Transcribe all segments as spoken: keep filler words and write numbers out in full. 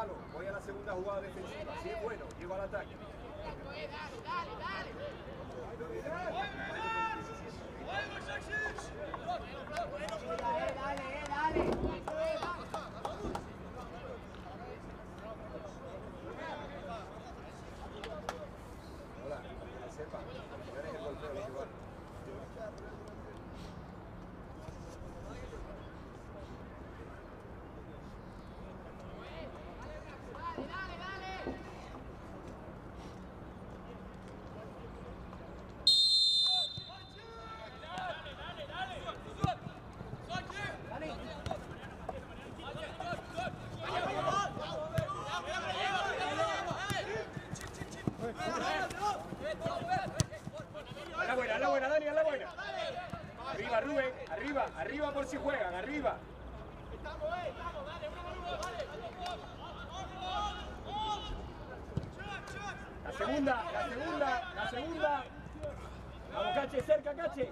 balón, voy a la segunda jugada defensiva. Si es bueno, llego al ataque. Dale, dale, dale. Dale, dale, dale. Hola, que sepa, no eres el golpeo de igual. Dale, dale, dale. A la buena, a la buena, Dani, a la buena. Arriba, Rubén, arriba, arriba por si juegan, arriba. La segunda, la segunda, la segunda. Vamos, Cache, cerca, Cache.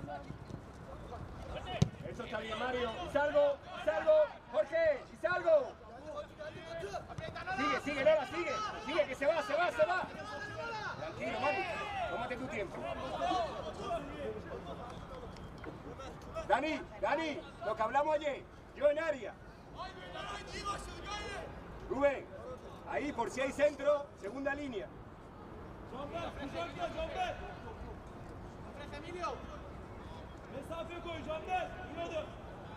Eso está bien, Mario. Y salgo, y salgo, Jorge, y salgo. Sigue, sigue, Lola, sigue. Sigue, que se va, se va, se va. Tranquilo, Mario. Tómate tu tiempo. Dani, Dani, lo que hablamos ayer. Yo en área. Rubén, ahí por si hay centro, segunda línea. Mesafe koy Canber. Burada.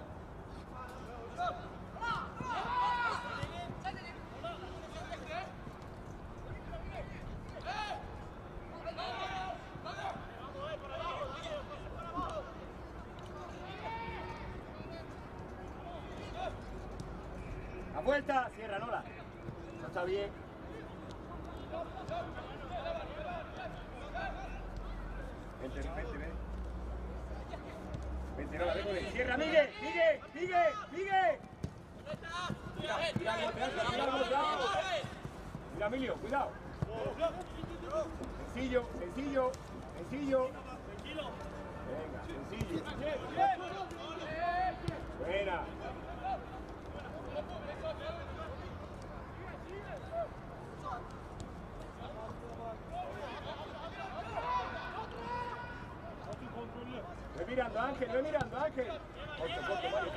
La vuelta, cierra, Lola. Eso está bien. Vente, vente, vente. Vente, Lola, vente. Cierra, Miguel, Miguel, Miguel, Miguel. Mira, mira el golpeazo, mira el golpeazo. Mira, Emilio, cuidado. Sencillo, sencillo, sencillo. Venga, sencillo. Buena. Ve mirando, Ángel, ve mirando, Ángel. Corto, corto, vale,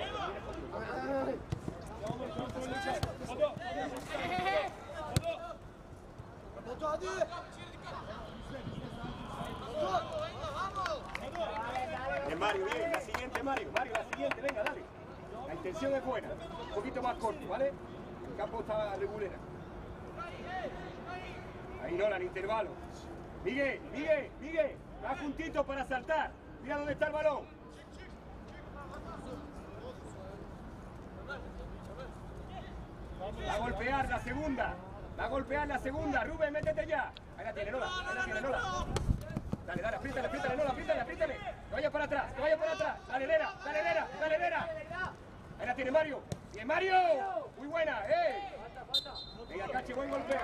Batu hadi. Bien, Mario, bien. La siguiente, Mario. Mario, la siguiente, venga, dale. La intención es buena. Un poquito más corto, ¿vale? El campo está regulera. Ahí no, el intervalo. Miguel, Miguel, Miguel. Va juntito para saltar. Mira dónde está el balón. Va a golpear la segunda. Va a golpear la segunda. Rubén, métete ya. Ahí la tiene Lola. Ahí la tiene Lola. Dale, dale, apriétale, apriétale, Lola, apriétale, apriétale. Que vaya para atrás, que vaya para atrás. Dale, Lera, dale, Lera, dale, Lera. Ahí la tiene Mario. Bien, Mario. Muy buena, eh. Venga, Cache, buen golpeo.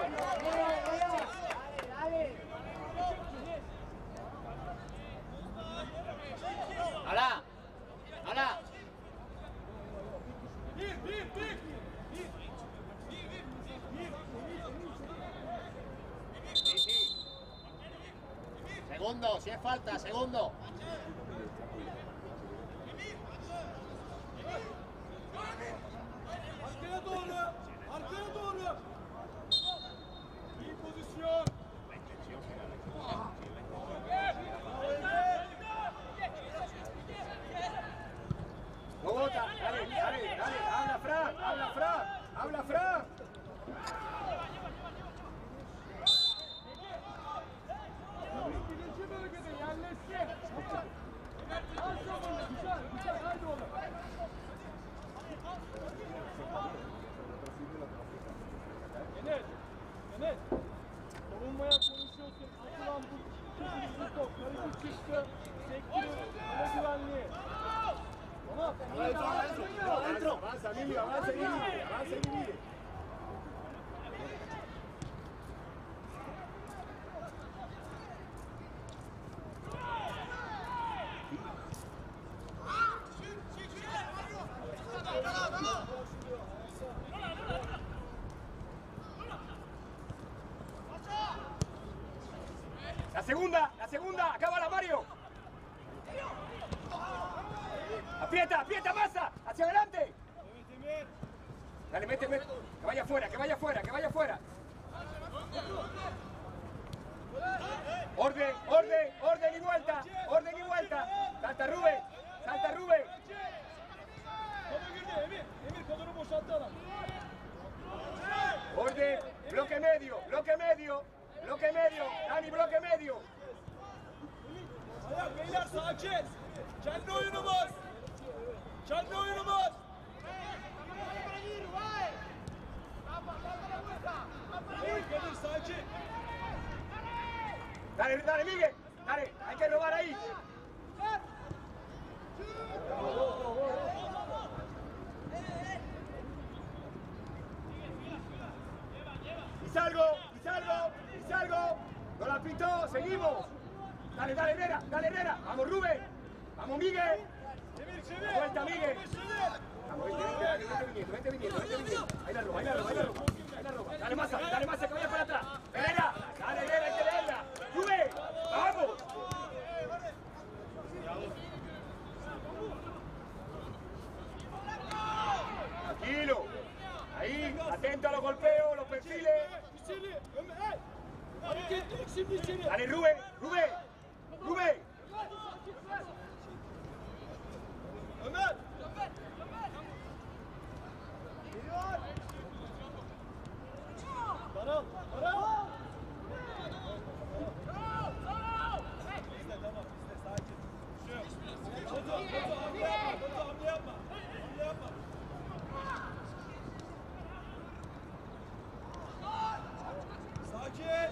¡Hala! ¡Hala! Sí, sí. Segundo, si es falta, segundo. Arkaya doğru. Arkaya doğru. İyi pozisyon. No bota, dale, dale, dale, habla Fran, habla Fran, habla Fran. Birinci bölgede yerleşsin. segunda, la segunda, acábala, Mario. Aprieta, aprieta, masa, hacia adelante. Dale, mete, mete. Que vaya afuera, que vaya afuera, que vaya afuera. Orden, orden, orden y vuelta, orden y vuelta. Salta Rubén, salta Rubén. Kadro girdi Emir. Emir kadını boşalttı adam. Orden, bloque medio, bloque medio, bloque medio. Dani, bloque medio. Ayak beyler sakin. Kendi oyunumuz. Kendi oyunumuz. Emir Kadir sakin. Dale, dale, Miguel. Dale, hay que robar ahí. Y salgo, y salgo, y salgo. No la pintó, seguimos. Dale, dale, Herrera, dale, Herrera. Vamos, Rubén. Vamos, Miguel. Emir çevir. Vuelta, Miguel. Çevir. Vamos, vente, vente, vente viniendo, vente viniendo, vente viniendo. Ahí la roba, ahí la roba, ahí la roba. Ahí la roba. Dale masa, dale masa, que vaya para atrás. Herrera, dale, Herrera, hay que leerla. Rubén, vamos. Tranquilo. Ahí, atento a los golpeos, los perfiles. İçeri. Ömer. Hey. Hareketlilik şimdi içeri. Dale, Rubén, Rubén, Rubén. Ömer. Baral. Baral. Bizde tamam bizde sakin. Şu. Batu, Batu hamle yapma. Batu hamle yapma. Hamle yapma. Sakin.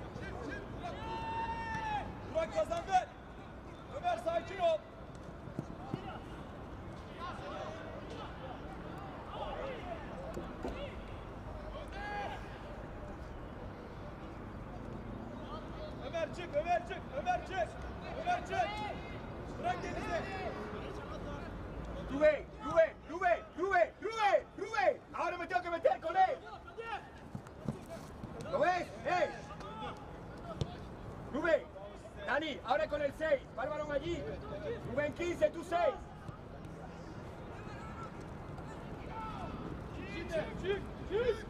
Burak kazandı. Ömer sakin ol. Ömer çık, Ömer çık, Ömer çık. Ömer çık. Bırak denizi. Rubén, Rubén, Rubén, Rubén, Rubén, Rubén. Ahora me tengo que meter con él. ¿Lo ves? ¡Eh! Rubén, Dani, ahora con el seis. Va el balón allí. Rubén quince, tú seis. Şimdi çık, çık.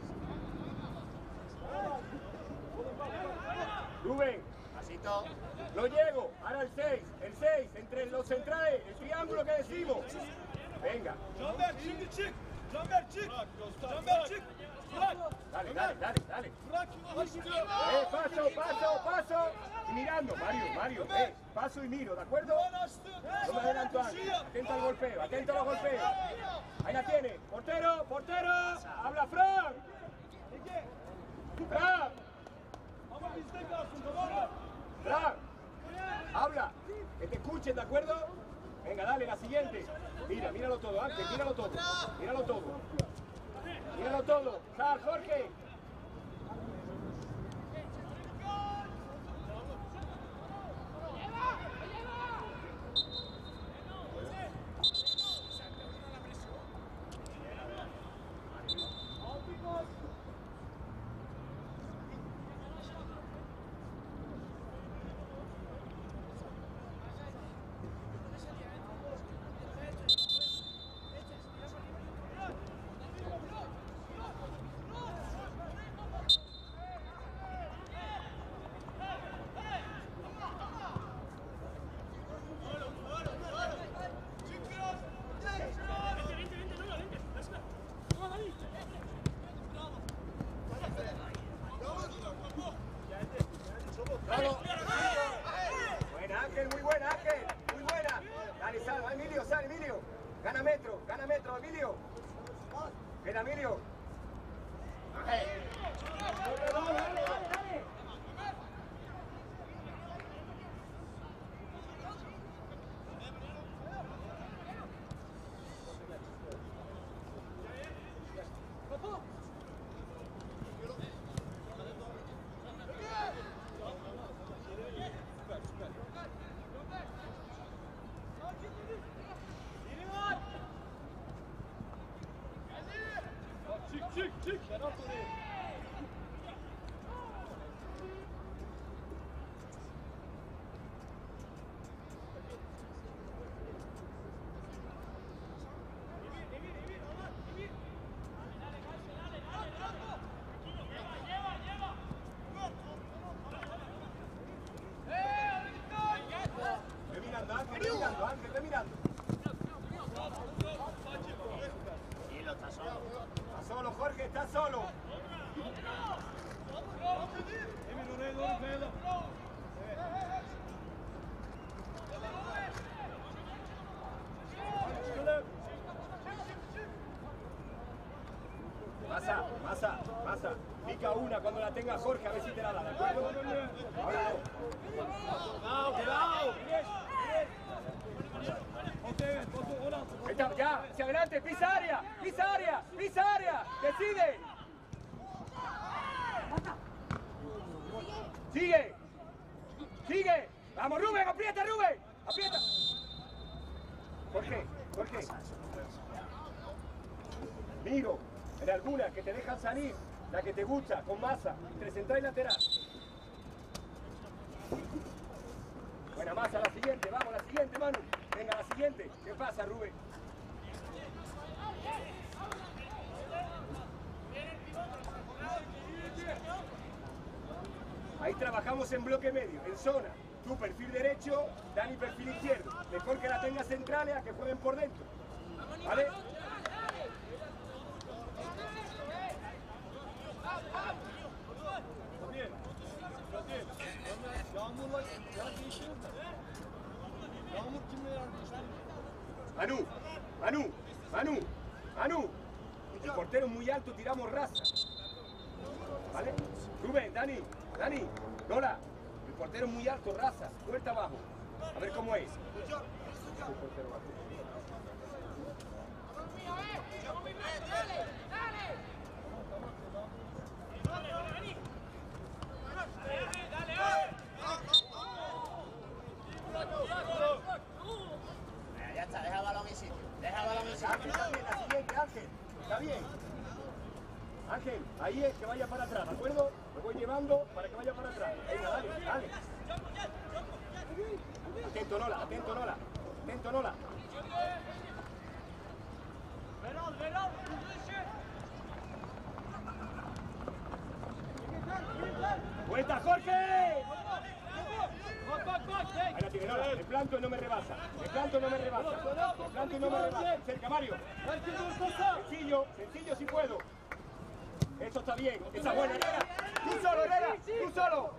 Rubén, Pasito. lo llego. Ahora el seis, el seis, entre los centrales, el triángulo que decimos. Venga. Canber şimdi çık. Canber çık. Canber çık. Bırak. Dale, dale, dale, dale. Bırak. Başlıyor. Eh, paso, paso, paso. Y mirando, Mario, Mario. Eh, paso y miro, ¿de acuerdo? Doğan açtı. No me adelanto antes. Atento al golpeo, atento a los golpeos. Ahí la tiene. Portero, portero. Habla Fran. Ege. Fran, Ama bizde kalsın tamam mı? Fran. Habla. Que te escuchen, ¿de acuerdo? Venga, dale, la siguiente. Mira, míralo todo, antes, míralo todo. Míralo todo. Míralo todo. Sal, Jorge. una cuando la tenga Jorge, a ver si te la da, ¿de acuerdo? Ahora Genau, Okey, Batu on altı. no. Está, ya, hacia adelante, pisa área, pisa área, pisa área, decide. Sigue, sigue. Vamos, Rubén, aprieta, Rubén, aprieta. ¿Por qué? ¿Por qué? Miro, en algunas que te dejan salir, la que te gusta, con masa, entre central y lateral. Buena masa, la siguiente, vamos, la siguiente, Manu. Venga, la siguiente. ¿Qué pasa, Rubén? Ahí trabajamos en bloque medio, en zona. Tú perfil derecho, Dani perfil izquierdo. Mejor que la tengas centrales a que jueguen por dentro. ¿Vale? Tabii. Tabii. Yağmurla yer değiştirir mi? Yağmur kimle yer değiştirir? Manu, Manu, Manu, Manu. El portero muy alto, tiramos raza. ¿Vale? Rubén, Dani, Dani, Lola. El portero muy alto, raza, puerta abajo. A ver cómo es. Dale, dale. Ya está, deja el balón en sitio. Deja el balón en sitio. Ángel, Ángel, la siguiente, Ángel. Está bien. Ángel, ahí es que vaya para atrás, ¿de acuerdo? Lo voy llevando para que vaya para atrás. Venga, dale, dale. Atento, Lola, atento, Lola. Atento, Lola. Veral, Veral. ¡Vuelta, Jorge! Bak bak bak. Ahí la tiene, Lola. El planto no me rebasa. El planto no me rebasa. El planto no me rebasa. Cerca, Mario. Herkes ortası. Sencillo, sencillo si puedo. Eso está bien. Esa buena, Herrera. Tú solo, Herrera. Tú solo.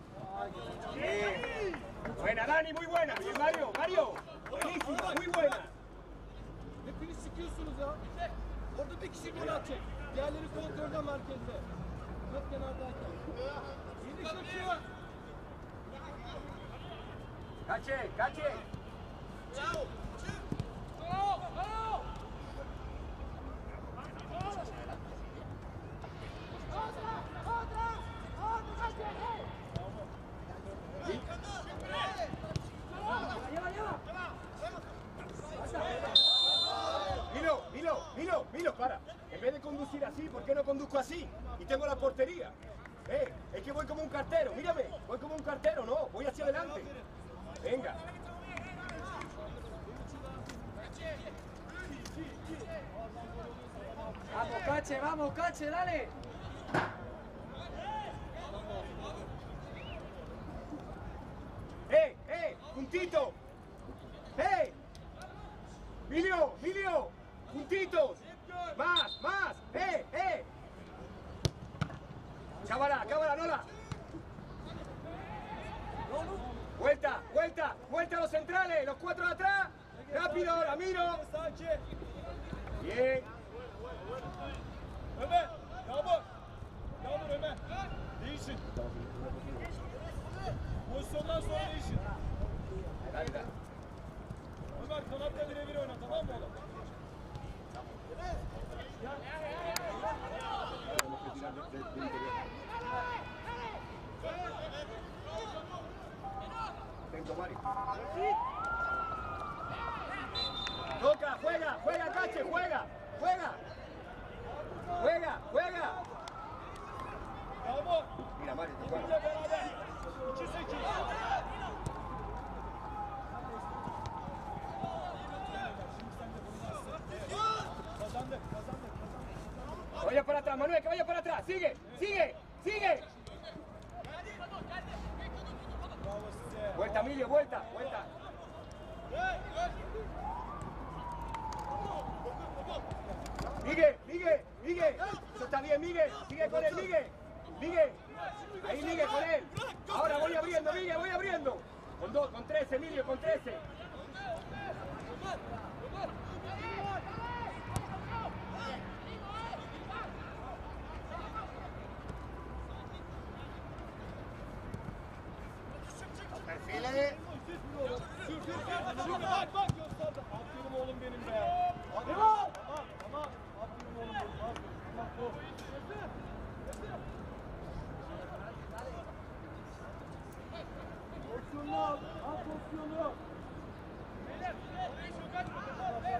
Bien. Buena, Dani, muy buena. Bien, Mario. Mario. Buenísima, muy buena. Hepiniz sıkıyorsunuz ya. Orada bir kişi gol atacak. Diğerleri kontrolde merkezde. Dört kenardayken. Yeni kaçıyor. Cache, cache. Otra, otra, otra, calle. Lleva, lleva. Milo, Milo, Milo, Milo, para. En vez de conducir así, ¿por qué no conduzco así? Y tengo la portería. Eh, es que voy como un cartero, mírame. Voy como un cartero, no, voy hacia adelante. Venga. Vamos, Cache, vamos, Cache, dale. ¡Eh, eh! ¡Puntito! ¡Eh! ¡Milio, Milio! ¡Puntitos! ¡Más, más! ¡Eh, eh! ¡Cámara, cámara, Lola! ¡Vuelta, vuelta! ¡Vuelta a los centrales! ¡Los cuatro de atrás! ¡Rápido, la miro! Sakin. Bien. Ömer. Yağmur. Yağmur Ömer. Değişin. Pozisyondan sonra değişin. Dale, dale. Ömer kanatta birebir oyna, tamam mı oğlum? Atento, Mario. Toca, juega, juega, Cache, juega, juega. Juega, juega. Yağmur. Mira, Mario, te juega. Bizle beraber. İki sekiz. Kazandık, kazandık, kazandık. Que vaya para atrás, Manuel, que vaya para atrás. Sigue, sigue, sigue. Bravo size. Vuelta, Emilio, vuelta, vuelta. Miguel, Miguel, Miguel. Eso está bien, Miguel. Sigue con él, Miguel. Miguel. Ahí, Miguel, con él. Ahora voy abriendo, Miguel, voy abriendo. Con dos, con trece, Emilio, con trece. Şimdi bak bak gösterdi. Aferin oğlum benim be. Hadi var. Tamam tamam. Aferin oğlum benim. Aferin. Tamam dur. Pozisyonunu al. Al pozisyonu. Beyler. Orayı çok açma. Ömer.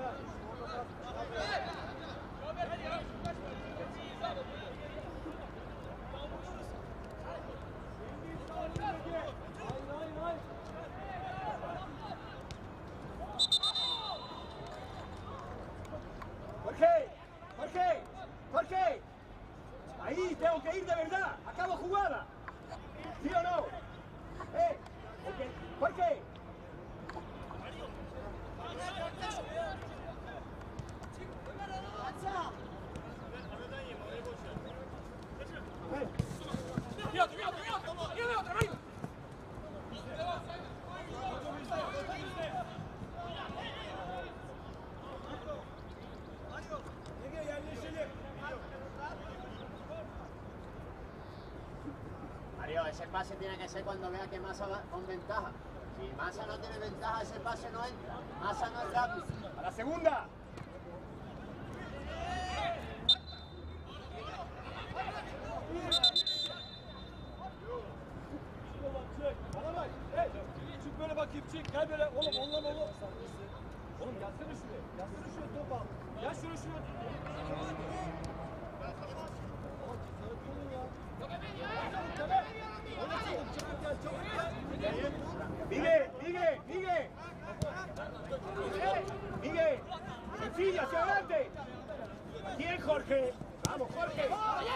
Ömer. Hadi ya. Jorge, Jorge, Jorge, ahí tengo que ir de verdad, acabo jugada, ¿sí o no? Eh, porque, Jorge. Mario, ese pase tiene que ser cuando vea que Massa va con ventaja. Si Massa no tiene ventaja, ese pase no entra. Massa no es rápido. A la segunda. Bana bak. Hey, çık böyle bakayım çık. Gel böyle oğlum ondan oğlum. Oğlum gelsene şuraya. Gelsene şuraya top al. Gel şuraya şuraya. Miguel, Miguel, Miguel. Miguel, sencilla, hacia adelante. Bien, Jorge. Vamos, Jorge.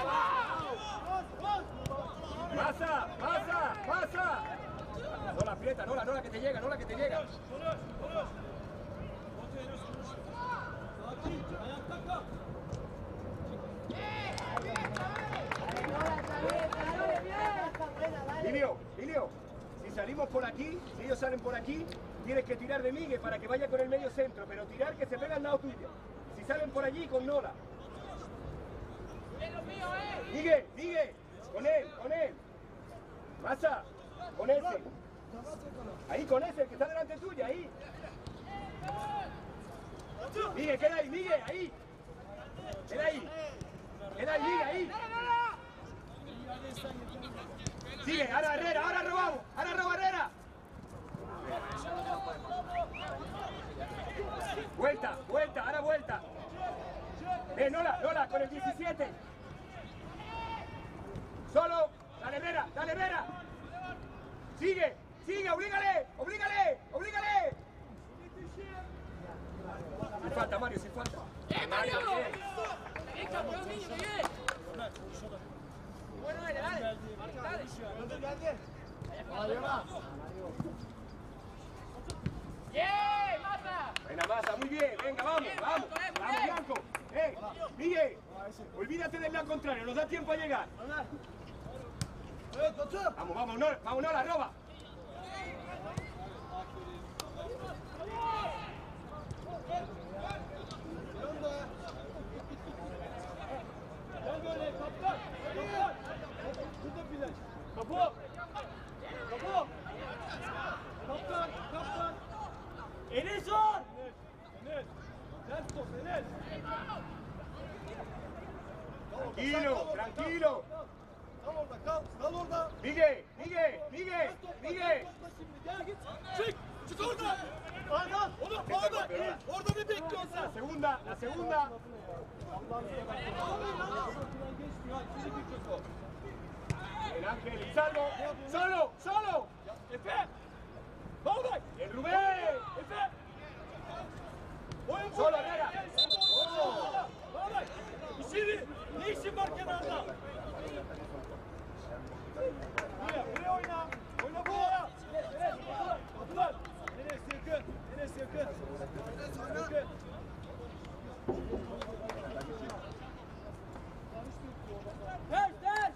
Pasa, pasa, pasa. No la aprieta, no la, no la que te llega, no la que te llega. Emilio, Emilio, si salimos por aquí, si ellos salen por aquí, tienes que tirar de Miguel para que vaya con el medio centro, pero tirar que se pega al lado tuyo. Si salen por allí, con Nola. Miguel, Miguel, con él, con él. Massa, con ese. Ahí con ese, el que está delante tuya, ahí. Miguel, queda ahí, Miguel, ahí. Queda ahí. Queda ahí, Miguel, ahí. Sigue, ahora Herrera, ahora robamos, ahora roba Herrera. Vuelta, vuelta, ahora vuelta. Eh, Nola, Nola, con el diecisiete. Solo, dale Herrera, dale Herrera. Sigue, sigue, oblígale, oblígale, oblígale. Sin falta, Mario, sin falta. ¡Eh, Mario! Bien. ¡Bien, campeón, niño, bien! Bueno, dale, dale. Dale. ¡Bien, Massa! Venga, Massa, muy bien, venga, vamos, vamos. Vamos, Blanco. Eh, Miguel, olvídate del lado contrario, nos da tiempo a llegar. Vamos, vamos, no, vamos, no, la roba. Gel böyle kaptan. Kaptan. Burada flash. Kapı. Kapı. Kaptan. Kaptan. Enes var. Enes. Enes. Ters top Enes. Tranquilo, tranquilo. Kal orada kal. Kal orada. Miguel, Miguel, Miguel, Miguel. Gel git. Çık. Çık orada. Oradan. Oğlum orada. Orada ne bekliyorsun sen? La segunda, la segunda. El Ángel, salvo, solo, solo. Efe. Bağday. El Rubén. Efe. Oyun Solo Herrera. Bağday. İşini. Ne işin var kenarda? Buraya, buraya oyna. Oyna buraya. Evet, kapılar. Enes yakın. Enes yakın. Yakın. Ters, ters.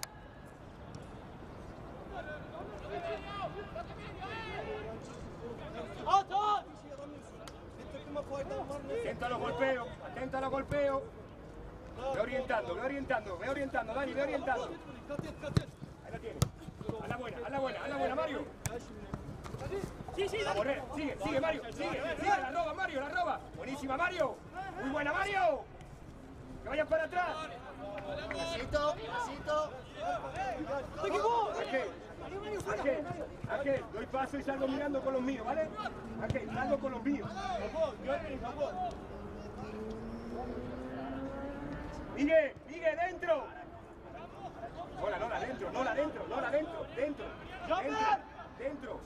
At, at. Bir takıma faydan var mı? Atento a los golpeos, atento a los golpeos. Ve orientando, ve orientando, ve orientando, Dani, ve orientando. Dikkat et, dikkat et. Ahí la tienes. A la buena, a la buena, a la buena, Mario. Gel şimdi. Hadi. Sí, sí, Vamos, Red, sigue, sigue, Mario, sigue, sigue, la roba, Mario, la roba. Buenísima, Mario. Muy buena, Mario. Que vayas para atrás. Pasito, pasito. Ángel, Ángel, Ángel, doy paso y salgo mirando con los míos, ¿vale? Ángel, salgo con los míos. Miguel, Miguel, dentro. Nola, Nola, dentro, Nola, dentro, Nola, dentro, dentro, dentro, dentro.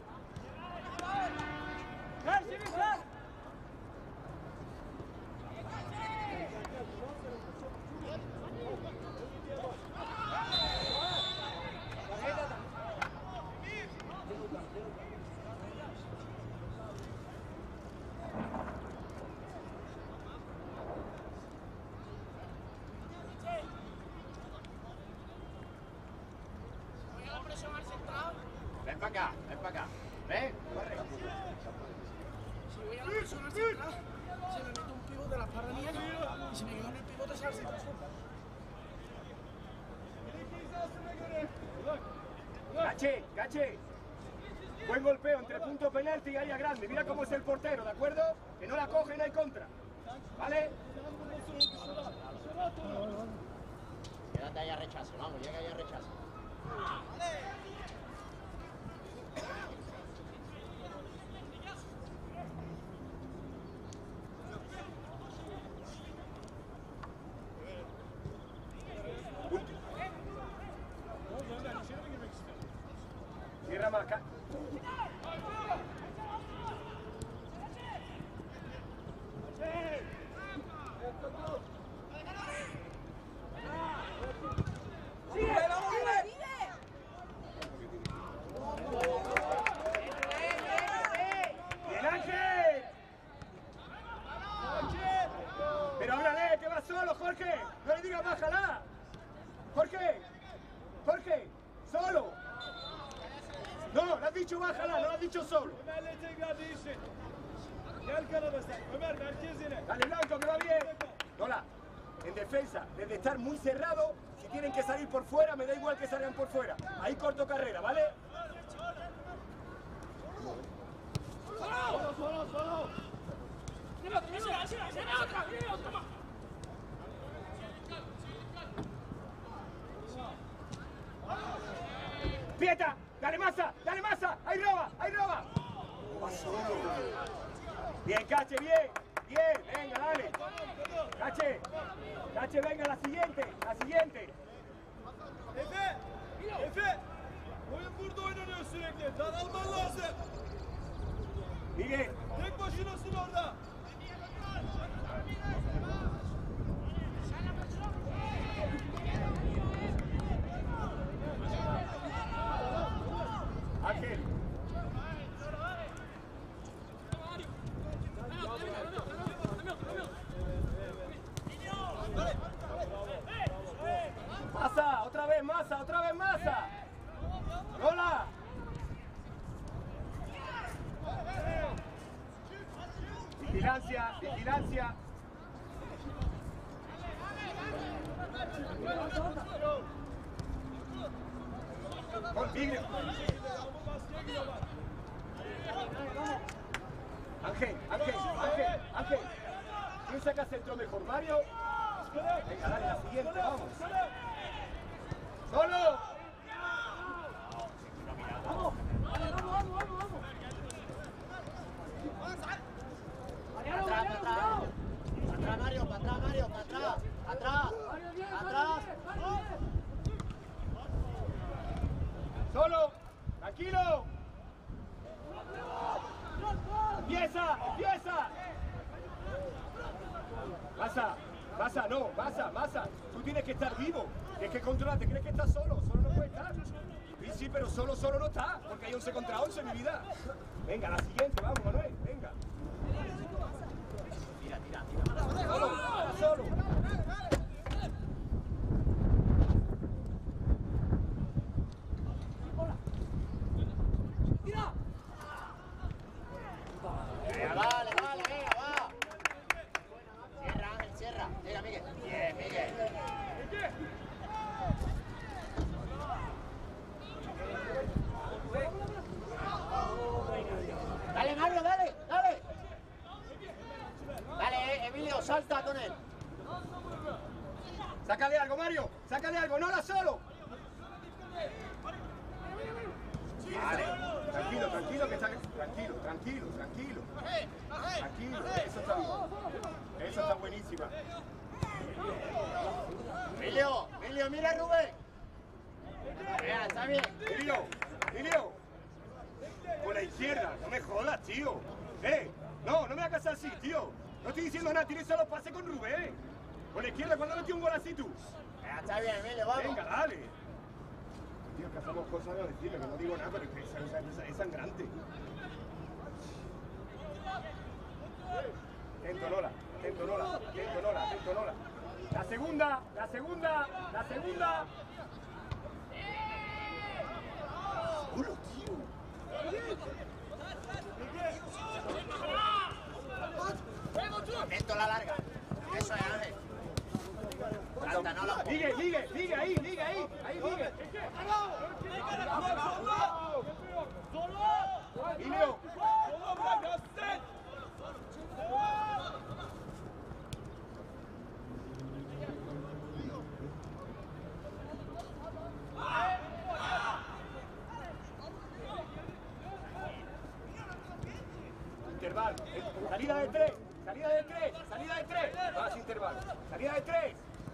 Ven para acá, ven para acá. Ven, corre. Si voy a la persona central, se me mete un pivote de las paranias y si me quedo en el pivote se hace caso. Caché, caché. Buen golpeo entre punto penalti y área grande. Mira cómo es el portero, ¿de acuerdo? Que no la coge, no hay contra. ¿Vale? Quédate ahí a rechazo, vamos, llega ahí a rechazo. Cierra más acá. ¡Bien, Ángel! Pero háblale, que va solo, Jorge. No le digas bájala. Jorge, Jorge, solo. No, le has dicho bájala, no le has dicho solo. Ömer'le tekrar değişin. Gel kanada sen. Ömer merkezine. Dale, Blanco, que va bien. Nola, en defensa, desde estar muy cerrado, si tienen que salir por fuera, me da igual que salgan por fuera. Ahí corto carrera, ¿vale? Solo, solo, solo. Dime otra, dime otra, dime otra, dime otra más. ¡Pieta! ¡Dale masa! ¡Dale masa! ¡Ahí roba! ¡Ahí roba! Va solo. Bien, Cache, bien. Bien, venga, dale. Cache. Cache, venga, la siguiente. La siguiente. Efe! Efe! Oyun burada oynanıyor sürekli. Dağılman lazım. Miguel. Tek başınasın orada. Ángel. Masa, otra vez masa, otra vez masa. Hola. Vigilancia, vigilancia. Con Tigre. Ángel, Ángel, Ángel, Ángel. ¿Quién saca centro mejor, Mario? Venga, dale, la siguiente, vamos. ¡Solo! Vamos, vamos, vamos, vamos, vamos. Mariano, Atrás, Mariano, para atrás. cuidado. Para atrás, Mario, para atrás, Mario, para atrás. Atrás. Mario, bien, Atrás. Mario, bien, Mario, bien. ¡Solo! ¡Tranquilo! ¡Empieza! ¡Empieza! Masa, Masa, no, Masa, Masa. Tú tienes que estar vivo. Tienes que controlarte. ¿Crees que estás solo? Solo no puede estar. Sí, sí, pero solo, solo no está. Porque hay once contra once, mi vida. Venga, la siguiente, vamos, Manuel. Venga. Tira, tira, tira. Solo, solo. Tira. Venga, vale, vale, venga, va. Cierra, Ángel, cierra. Llega, Miguel. Bien, Miguel. Mario. Sácale algo, Nola solo. Vale, tranquilo, tranquilo, que está... Tranquilo, tranquilo, tranquilo. Tranquilo, eso está bien. Eso está buenísima. Emilio, Emilio, mira a Rubén. Mira, está bien. Emilio, Emilio. Con la izquierda, no me jodas, tío. Eh, no, no me hagas así, tío. No estoy diciendo nada, tienes solo pase con Rubén. Con la izquierda, ¿cuándo metió un gol así tú? Mira, está bien, Emilio, vamos. Venga, dale. Tío, que hacemos cosas de decirle, que no digo nada, pero es que es, es, es sangrante. Atento, Nola, atento, Nola, atento, Nola, atento, Nola. La segunda, la segunda, la segunda. ¡Culo, tío! Atento a la larga. Eso es, Ángel. Salta, no la... Sigue, sigue, sigue ahí, sigue ahí, ahí sigue. Emilio. Intervalo. Salida de tres, salida de tres, salida de tres. Más intervalo. Salida de tres.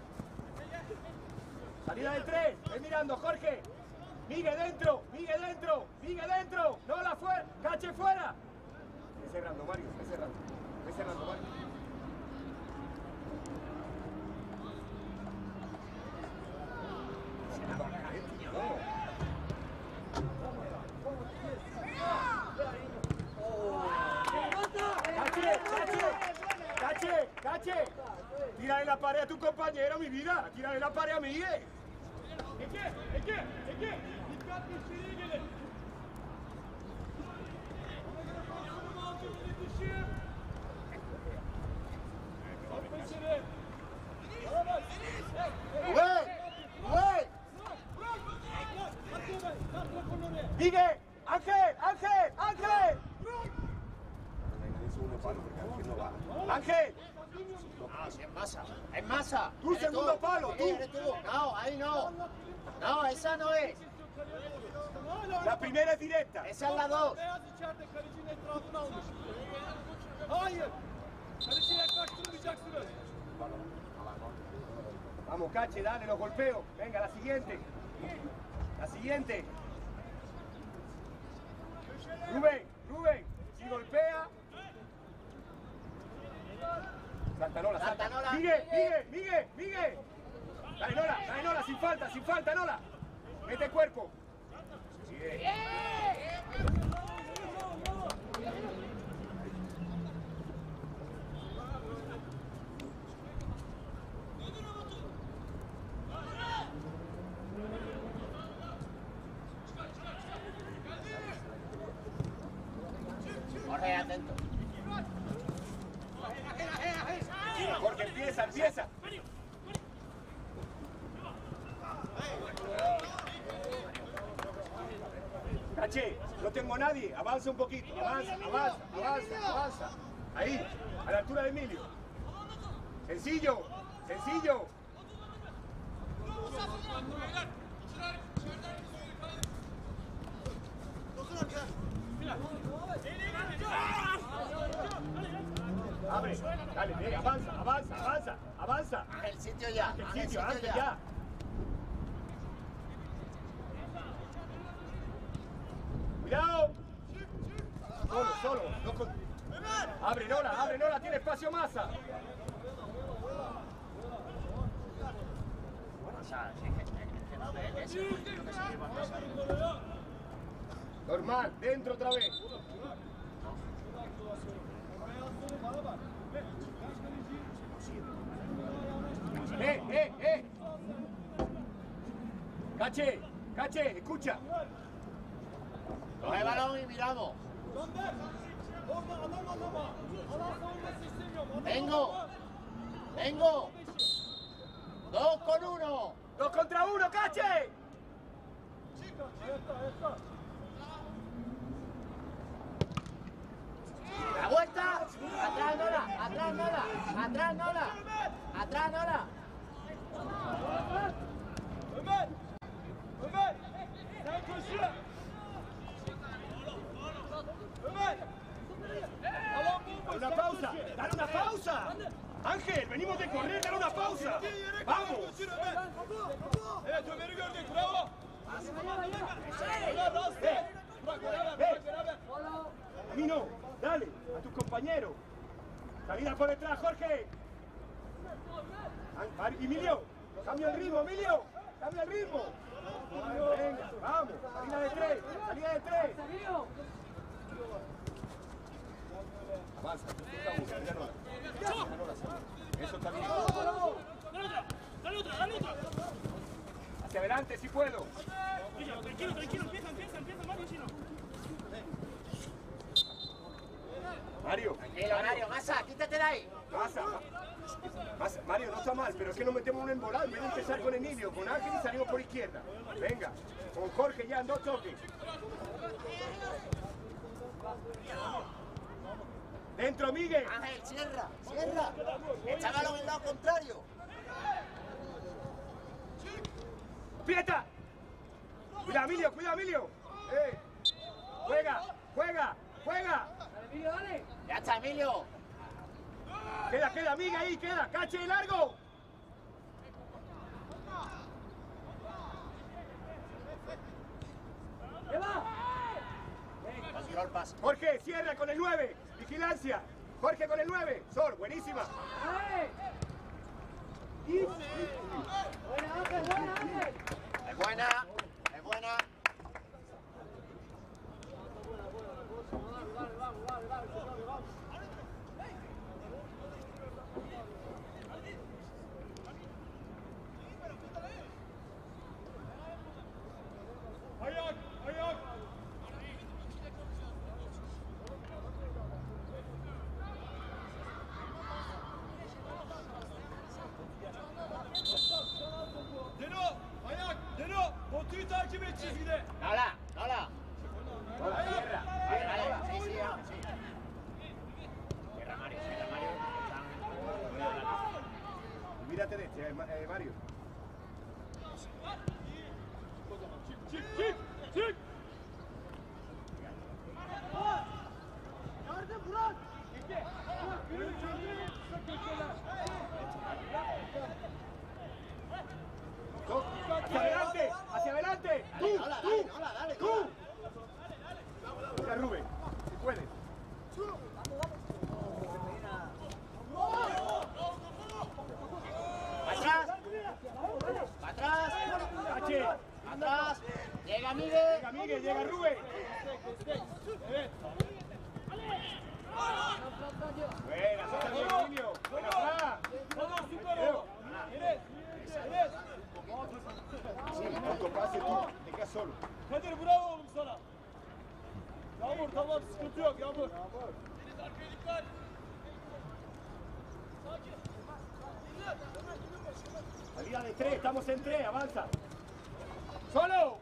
Salida de tres. Ven mirando, Jorge. Migue dentro, Migue dentro, Migue dentro. No la fuera, Cache fuera. Ve cerrando, Mario, ve cerrando. Ve cerrando, Mario. ¡Cache! ¡Cache! ¡Cache! ¡Cache! Tírale la pared a tu compañero, mi vida. Tírale la pared a Migue. Ege, Ege, Ege. Dikkatli içeriye gelin. İletişim. Sokma içeri. Bana bak. ¡Rubén! ¡Rubén! Bırak. Atıyor ben. Kalk bırak onu oraya. ¡Migue! ¡Ángel! ¡Ángel! ¡Ángel! ¡Ángel! No, si es masa. Es masa. Tú, Eres segundo palo, Sí, tú. eres tú. No, ahí no. No, esa no es. La primera es directa. Esa es la dos. Beyaz içeride kalecinin etrafını almış. Hayır. Kaleciye yaklaştırmayacaksınız. Vamos, Cache, dale los golpeos. Venga, la siguiente. La siguiente. Rubén, Rubén. Si golpea. Salta Nola, salta. Salta, Nola. Migue, Migue, Migue, Migue. Dale Nola, dale Nola, sin falta, sin falta, Nola. Mete cuerpo. Bien. Jorge, atento. Jorge, empieza, empieza. Cache, no tengo a nadie. Avanza un poquito. Avanza, avanza, avanza, avanza. Ahí, a la altura de Emilio. Sencillo, sencillo. Abre, dale, dale, avanza, avanza, avanza, avanza. El sitio ya. El Ángel, sitio, antes ya. ya. Cuidado. Solo, solo. No con... Abre Nola, abre Nola, tiene espacio masa. Masa, sí, que, que no ve ese. Creo que se lleva masa. Normal, dentro otra vez. ¡Eh, eh, eh! Cache, Cache, escucha. Coge el balón y miramos. Gönder. Orada adam adama. Alan savunması istemiyorum. Adam Vengo. adama. Vengo. Dos con uno. ¡Dos contra uno, Cache! Ayakta, ayakta. La vuelta. Atrás Nola. Atrás Nola. Atrás Nola. Atrás Nola. ¡Eh! ¡Eh! A mí no, dale, a tus compañeros. Salida por detrás, Jorge. Ah, Emilio, cambia el ritmo, Emilio, cambia el ritmo. Venga, vamos, salida de tres, salida de tres. Avanza, ya no. Eso está bien. Dale otra, dale otra. Hacia adelante, si puedo. Tranquilo, tranquilo, empieza, empieza, empieza, Mario, si no. Mario. Tranquilo, Mario, Masa, quítate de ahí. Masa. Masa. Mario, no está mal, pero es que nos metemos un embolado. En vez de empezar con Emilio, con Ángel y salimos por izquierda. Venga, con Jorge ya en dos toques. Dentro, Miguel. Ángel, cierra, cierra. Échamelo en el lado contrario. ¡Prieta! Cuida, Emilio, cuida, Emilio. Eh. Juega, juega, juega. Emilio, dale. Ya está, Emilio. Queda, queda, Miguel ahí, queda. Cache y largo. ¿Qué va? Control, pase. Jorge, cierra con el nueve. Vigilancia. Jorge con el nueve. Sor, buenísima. ¡Eh! Buena, Ángel, buena, Ángel. Es buena, es buena. Vale, vamos, vale, vale, vale, vamos. Ayak, ayak. Deno, ayak, Deno. Botuyu takip et çizgide. Nola, Nola. Hola, cierra. Vale, vale, sí, sí, ya, sí. Cierra, Mario, cierra, Mario. Mírate de este, eh, Ma- eh, Mario. Çık, çık, çık. Yardım Burak. Yürü, yürü. Kısa köşeler. Go- Hacia adelante, hacia adelante. Tú, Nola, tú, dale, Nola, dale, tú. Nola. Mira, Rubén, si puedes. Atrás. Atrás. Cache. Atrás. Llega Miguel. Llega Miguel, llega Rubén. Evet. Buena, eso está bien, Emilio. Buena, atrás. Tamam, süper o. Evet. Evet. Sí, autopase tú, te quedas solo. Kadir bravo oğlum sana. Yağmur tamam, sıkıntı yok Yağmur. Salida de tres, estamos en tres, avanza. ¡Solo!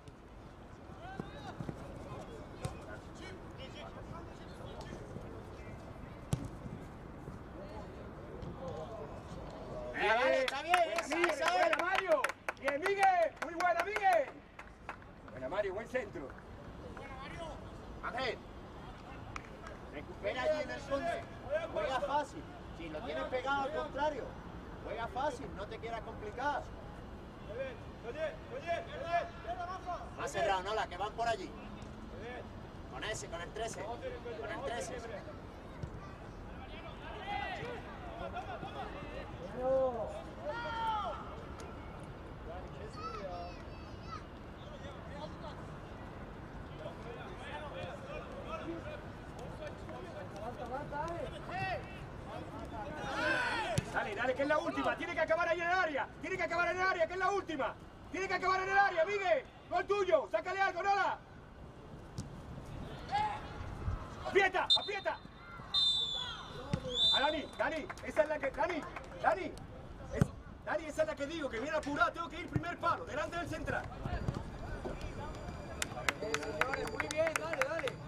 Venga, vale, está bien, Buena, esa, Miguel, esa es. buena, Mario. Bien, Miguel. Muy buena, Miguel. Buena, Mario, buen centro. Ángel. Recupera allí en el fondo. Juega fácil. Si lo tienes pegado al contrario. Juega fácil, no te quieras complicar. Evet. Kadir, Kadir, Kadir. Más cerrado, Nola, que van por allí. Evet. Con ese, con el trece. Aferin Kadir, Con el aferin trece. Kadir. Dale, dale, que es la última. Tiene que acabar ahí en el área. Tiene que acabar en el área, que es la última. Tiene que acabar en el área, Miguel. Gol tuyo. Sácale algo, Nola. Aprieta, aprieta. A Dani, Dani, esa es la que... Dani, Dani. Es, Dani, esa es la que digo, que viene apurado. Tengo que ir primer palo, delante del central. Señores, muy bien, dale, dale.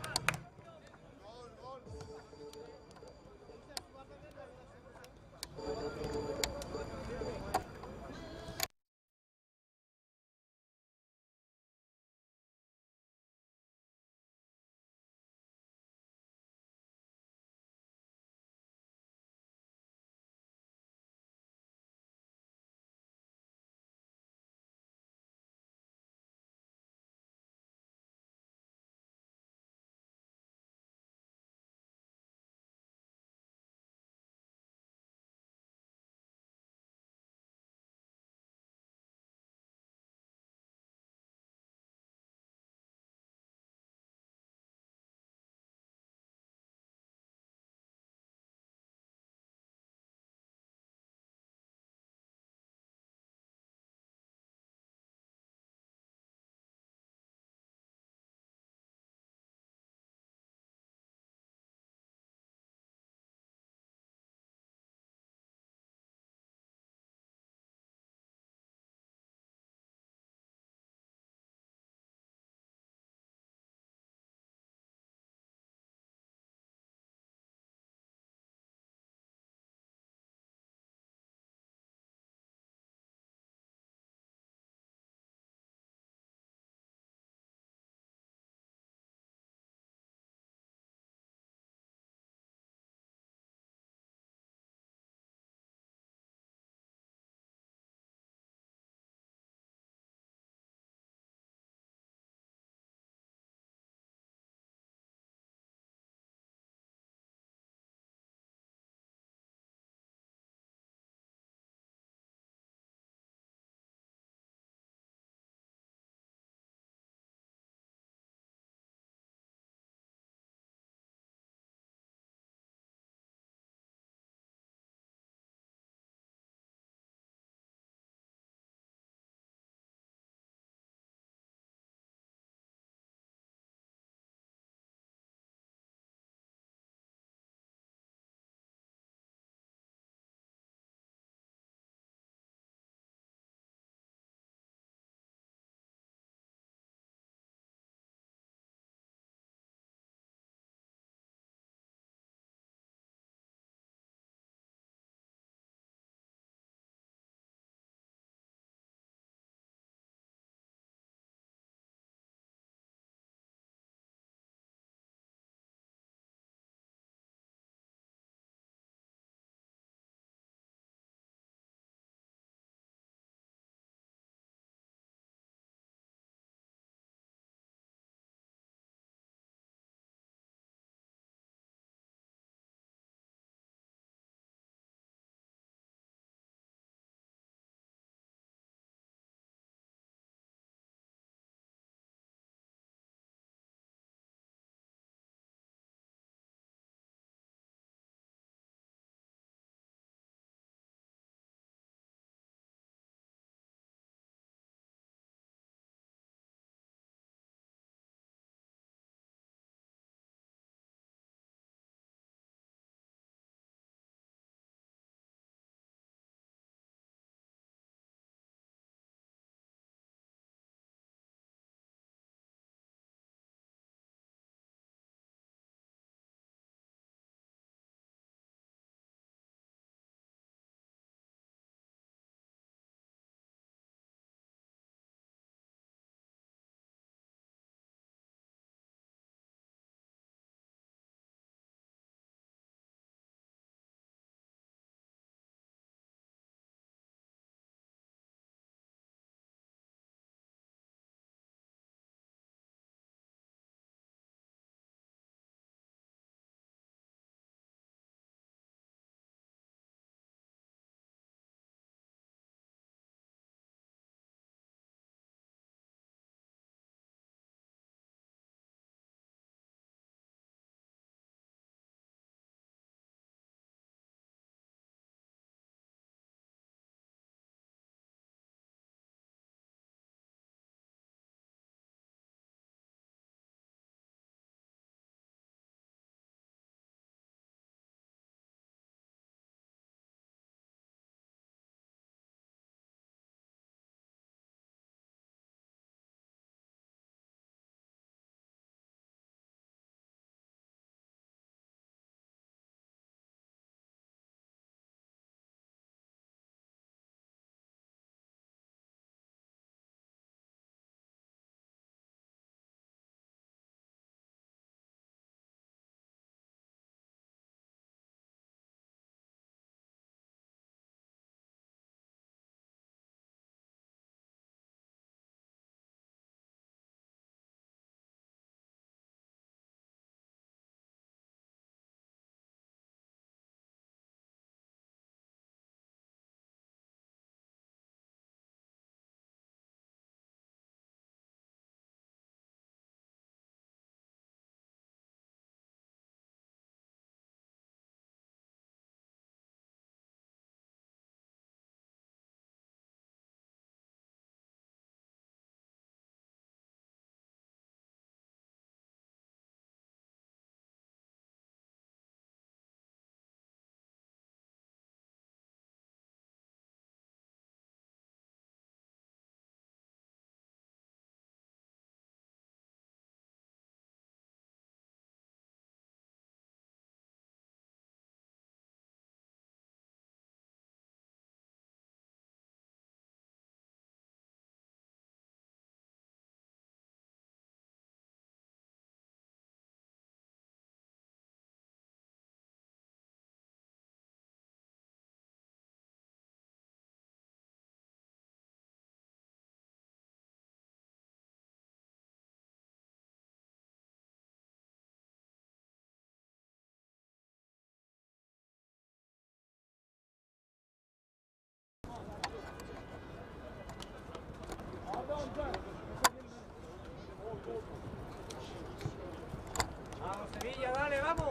Vamos, Sevilla, dale, vamos.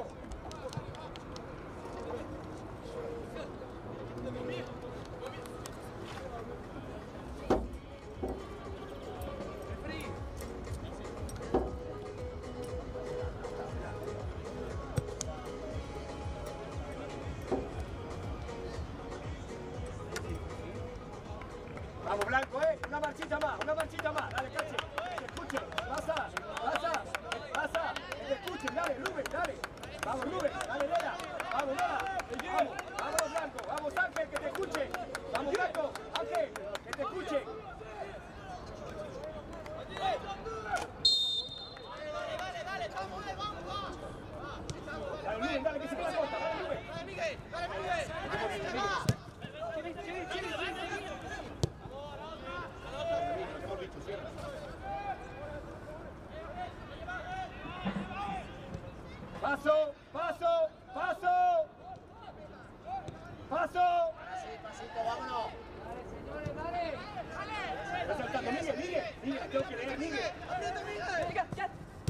Vamos, Blanco, eh. Una marchita más, una marchita más. Dale, cache. Que te escuchen. Pasa, pasa, pasa. Que te escuchen. Dale, Rubén, dale. Vamos, Rubén. Dale, Lela. Vamos, Lela. Vamos, vamos, Blanco. Vamos, Ángel, que te escuchen. Vamos, Blanco. Ángel, que te escuchen. Dale, Rubén, dale, que se queda corta. Dale, Rubén. Dale, Miguel. Dale, Miguel. Chiri, chiri, chiri, chiri. Paso, paso, paso. Paso. Ahora sí, pasito, vámonos. Dale, señores, dale. Está saltando, Miguel, Miguel. Miguel, tengo que leer, Miguel. Venga, ya.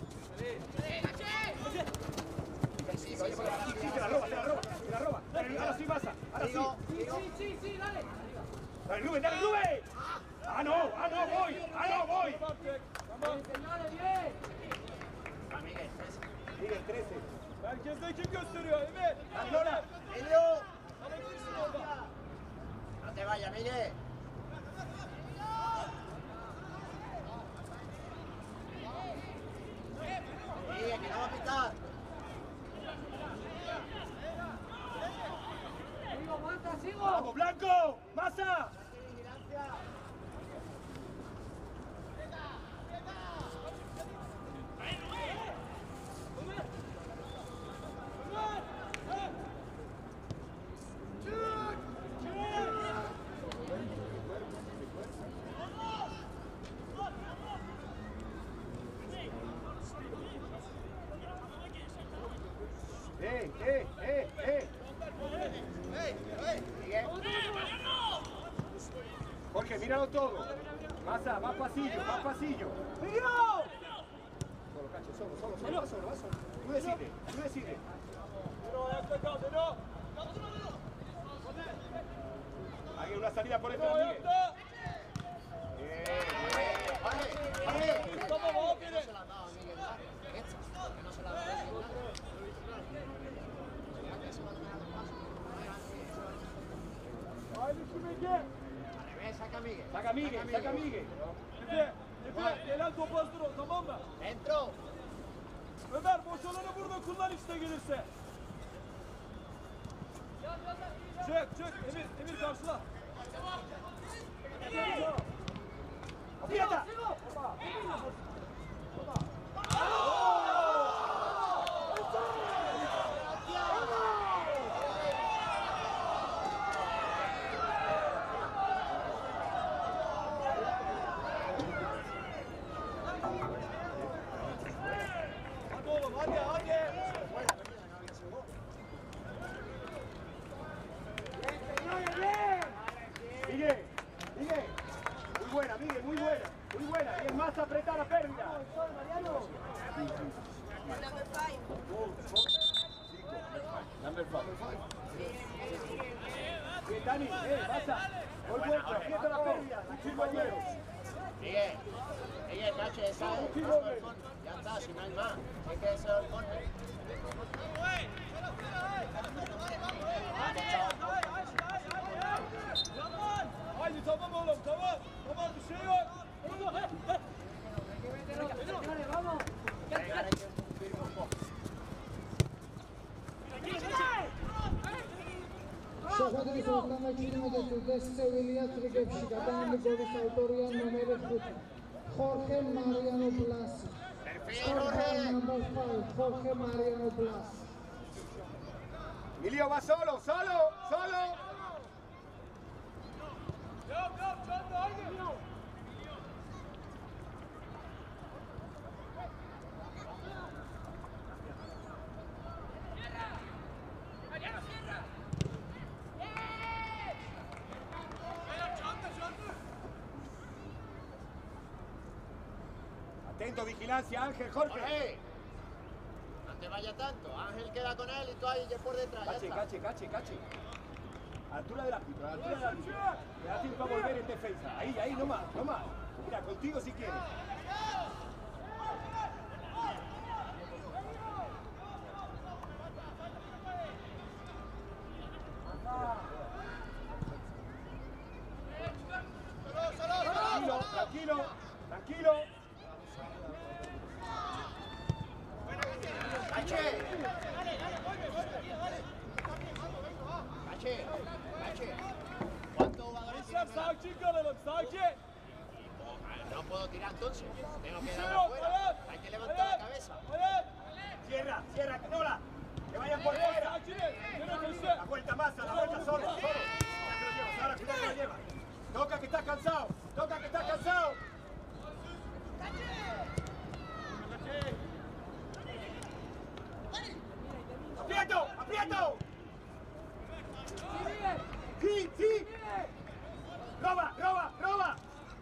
Sí, oye, por aquí, sí, te la roba, te la roba, te la roba. Dale, ahora sí pasa, ahora sí. Sigo, Sí, sigo. sí, sí, sí, dale. Dale, Rubén, dale, Rubén. Ah, no, ah, no, voy, ah, no, voy. Dale, señores, bien. Va, Miguel, tres. Miguel, trece. Merkezde kim gösteriyor Emir? Dale, Lola. Emilio, Alabilirsin orada. no te vayas, Miguel. Miguel, que no va a pitar. Sigo, Manta, sigo. Vamos, Blanco, masa. Eh, eh, eh, eh. Miguel, Jorge, míralo todo. Masa, más pasillo, más pasillo. Solo, Cacho, solo, solo, solo, va solo, va solo. Tú decides, tú decides. Zeno ayakta kal Zeno. Hay una salida por Zeno detrás, Miguel. ayakta. Bien, vale, vale. Tamam aferin. No se la ha dado a Miguel, ¿vale? Esta, que no se la ha dado a Miguel. Haydi şu Mege. Al revés, saca a Miguel. saca Miguel, saca Miguel. Efe, Efe gelen topu hazır ol, tamam mı? Dentro. Ömer boş olanı burada kullan işte gelirse. Çık çık Emir, Emir karşıla. Aprieta. Hadi oğlum hadi hadi. Miguel, Miguel. Muy buena, Miguel, muy buena. Muy buena. Bien, más apretar la pérdida. Number five. Bien, Dani, eh, pasa. Gol vuelto, aprieta la pérdida. Compañero. Miguel, Miguel, cache esa. Ya está, si no hay más. Hay que hacer el corte. Haydi tamam oğlum tamam. Tamam bir şey yok. Señores, vamos. Venga, hay que cumplir un poco. შეხვედრის ოცდამეჩვიდმეტე სევილია ტრიგებში გადაამი გოლის ავტორია ნომერი ხუთი ხორხე მარიანო ბლასი. Perfecto, Number five, Jorge Mariano Blas. Emilio va solo, solo, solo. Yap yap canlı haydi. Atento, vigilancia, Ángel, Jorge. Jorge, no te vaya tanto. Ángel queda con él y tú ahí por detrás. Cache, ya cache, cache, cache. Altura del árbitro, altura del árbitro. Le da tiempo a volver en defensa. Ahí, ahí, no más, no más. Mira, contigo si quieres. Tranquilo, tranquilo, tranquilo. ¡Cache! ¡Cache! ¡Cache! ¿Cuántos jugadores tienes? Sakin kalalım, sakin. No puedo tirar entonces. Tengo que darle afuera. Hay que levantar la cabeza. Hayat. Cierra, cierra, Canola. Que vayan por fuera. Sakin et. Yine köşe. La vuelta más, a la vuelta solo, solo. Ahora que lo llevas, ahora que lo llevas. Toca que estás cansado, toca que estás cansado. ¡Aprieto! ¡Aprieto! ¡Sí, sí! ¡Roba, roba, roba!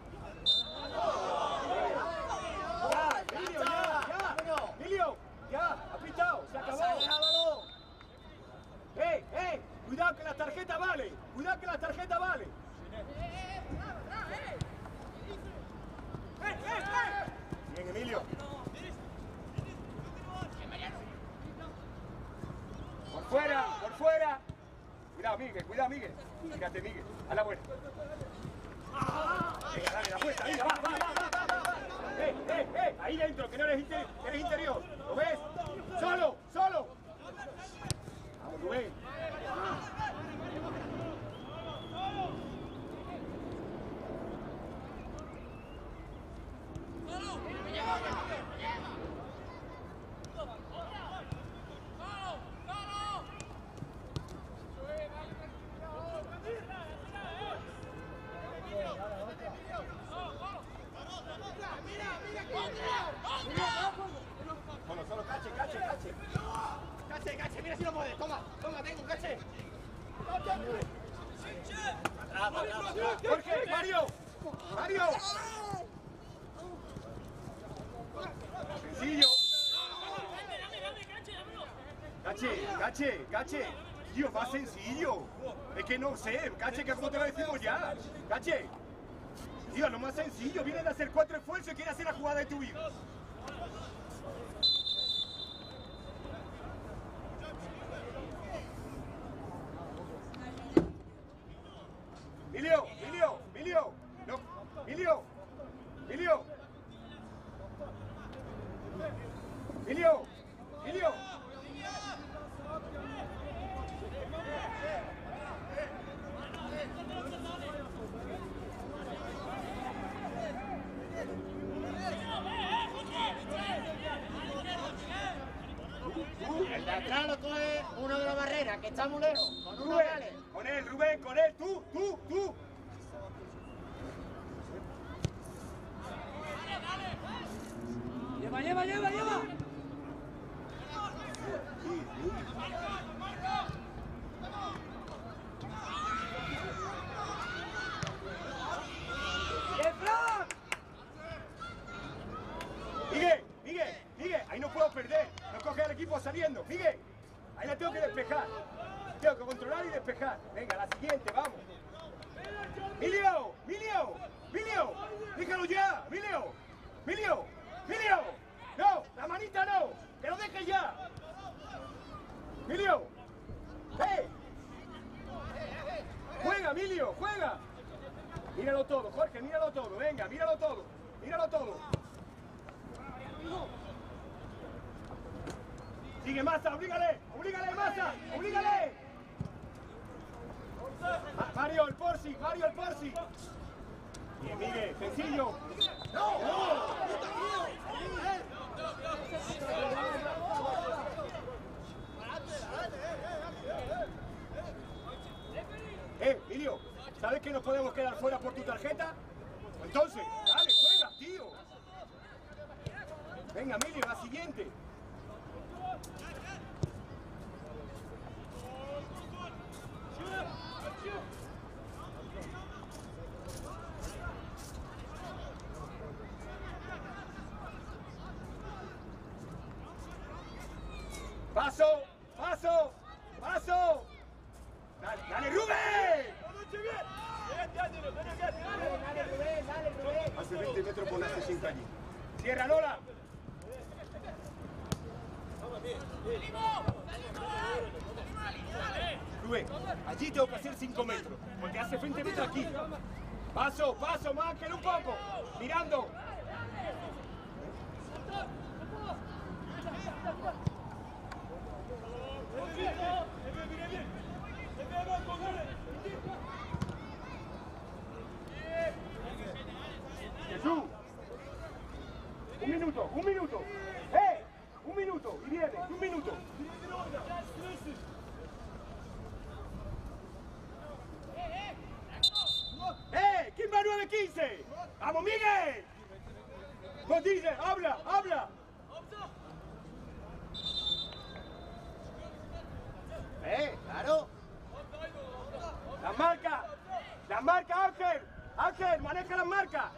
¡Ya, Emilio, ya, ya! ¡Emilio, ya! ¡Apretado! ¡Se acabó! ¡Eh, eh! ¡Cuidado que la tarjeta vale! ¡Cuidado que la tarjeta vale! Bien, Emilio. Por fuera, por fuera. Cuidado, Miguel, cuidado, Miguel. Fíjate, Miguel. A la vuelta. Venga, dale la vuelta, venga, va, va, va, va, va, va. Eh, eh, eh. Ahí dentro, que no eres, inter eres interior. ¿Lo ves? Solo, solo. Vamos, Rubén. Solo, solo, cache, cache, cache. Cache, cache, mira si lo puedes. Toma, toma, tengo, cache. Jorge, Mario, Mario. Sencillo. Cache, cache, cache. Tío, más sencillo. Es que no sé, cache, que como te lo decimos ya. Cache. Tío, lo más sencillo. Viene de hacer cuatro esfuerzos y quiere hacer la jugada de tu vida. Emilio, Emilio, Emilio, no, Emilio, Emilio, Emilio, Emilio. El de atrás lo coge uno de la barrera, que está muy lejos. Con uno Rubén, vale. con él, Rubén, con él, tú, tú, tú. Lleva, lleva, lleva, lleva. ¡Bien, Fran! Miguel, Miguel, Miguel, ahí no puedo perder. No coge al equipo saliendo. Miguel, ahí la tengo que despejar. Tengo que controlar y despejar. Venga, la siguiente, vamos. Emilio, Emilio, Emilio, déjalo ya, Emilio, Emilio, Emilio. No, la manita no, que lo dejes ya. Emilio, ¡hey! Juega, Emilio, juega. Míralo todo, Jorge, míralo todo, venga, míralo todo, míralo todo. Sigue Massa, oblígale, oblígale Massa, oblígale. Ma Mario el Porsi, Mario el Porsi. Bien, Miguel, sencillo. ¡No! ¡No! Eh, Emilio, ¿sabes que nos podemos quedar fuera por tu tarjeta? Entonces, dale, juega, tío. Venga, Emilio, la siguiente. Paso, paso, paso. Dale, dale, Rubén. Dale, Rubén, dale, Rubén. Hace veinte metros volaste sin calle. Cierra, Lola. Rubén, allí tengo que hacer cinco metros, porque hace veinte metros aquí. Paso, paso, más que un poco. Mirando. Jesús. Un minuto, un minuto. ¡Eh! Un minuto, y viene, un minuto. ¡Eh! ¿Quién va a nueve quince? ¡Vamos, Miguel! Vos dices, habla, habla. Eh, claro. La marca, la marca, Ángel. Ángel, maneja la marca.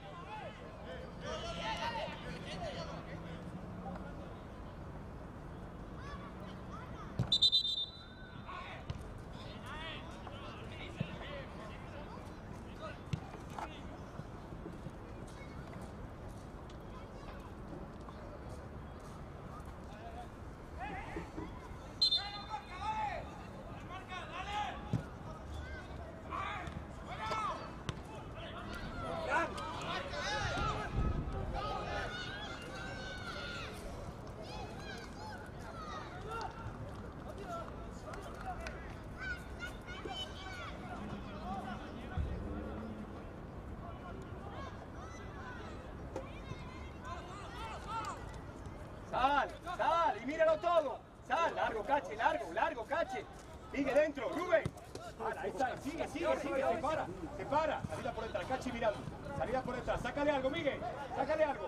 Sal, sal, y míralo todo. Sal, largo, cache, largo, largo, cache. Sigue dentro, Rubén. Ahora, ahí está, sigue, sigue, sigue, se para, se para. Salida por detrás, cache mirando. Salida por detrás, sácale algo, Miguel, sácale algo.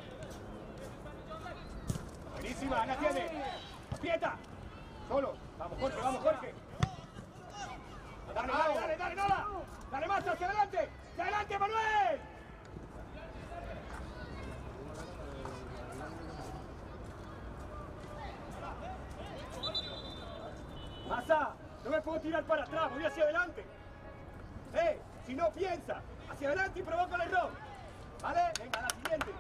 Buenísima, Ana tiene. Aprieta. Solo, vamos Jorge, vamos Jorge. Dale, dale, dale, dale, Nola. Dale más, hacia adelante, hacia adelante, Manuel. Masa, no me puedo tirar para atrás, voy hacia adelante. Eh, si no piensa, hacia adelante y provoca el error. ¿Vale? Venga, a la siguiente.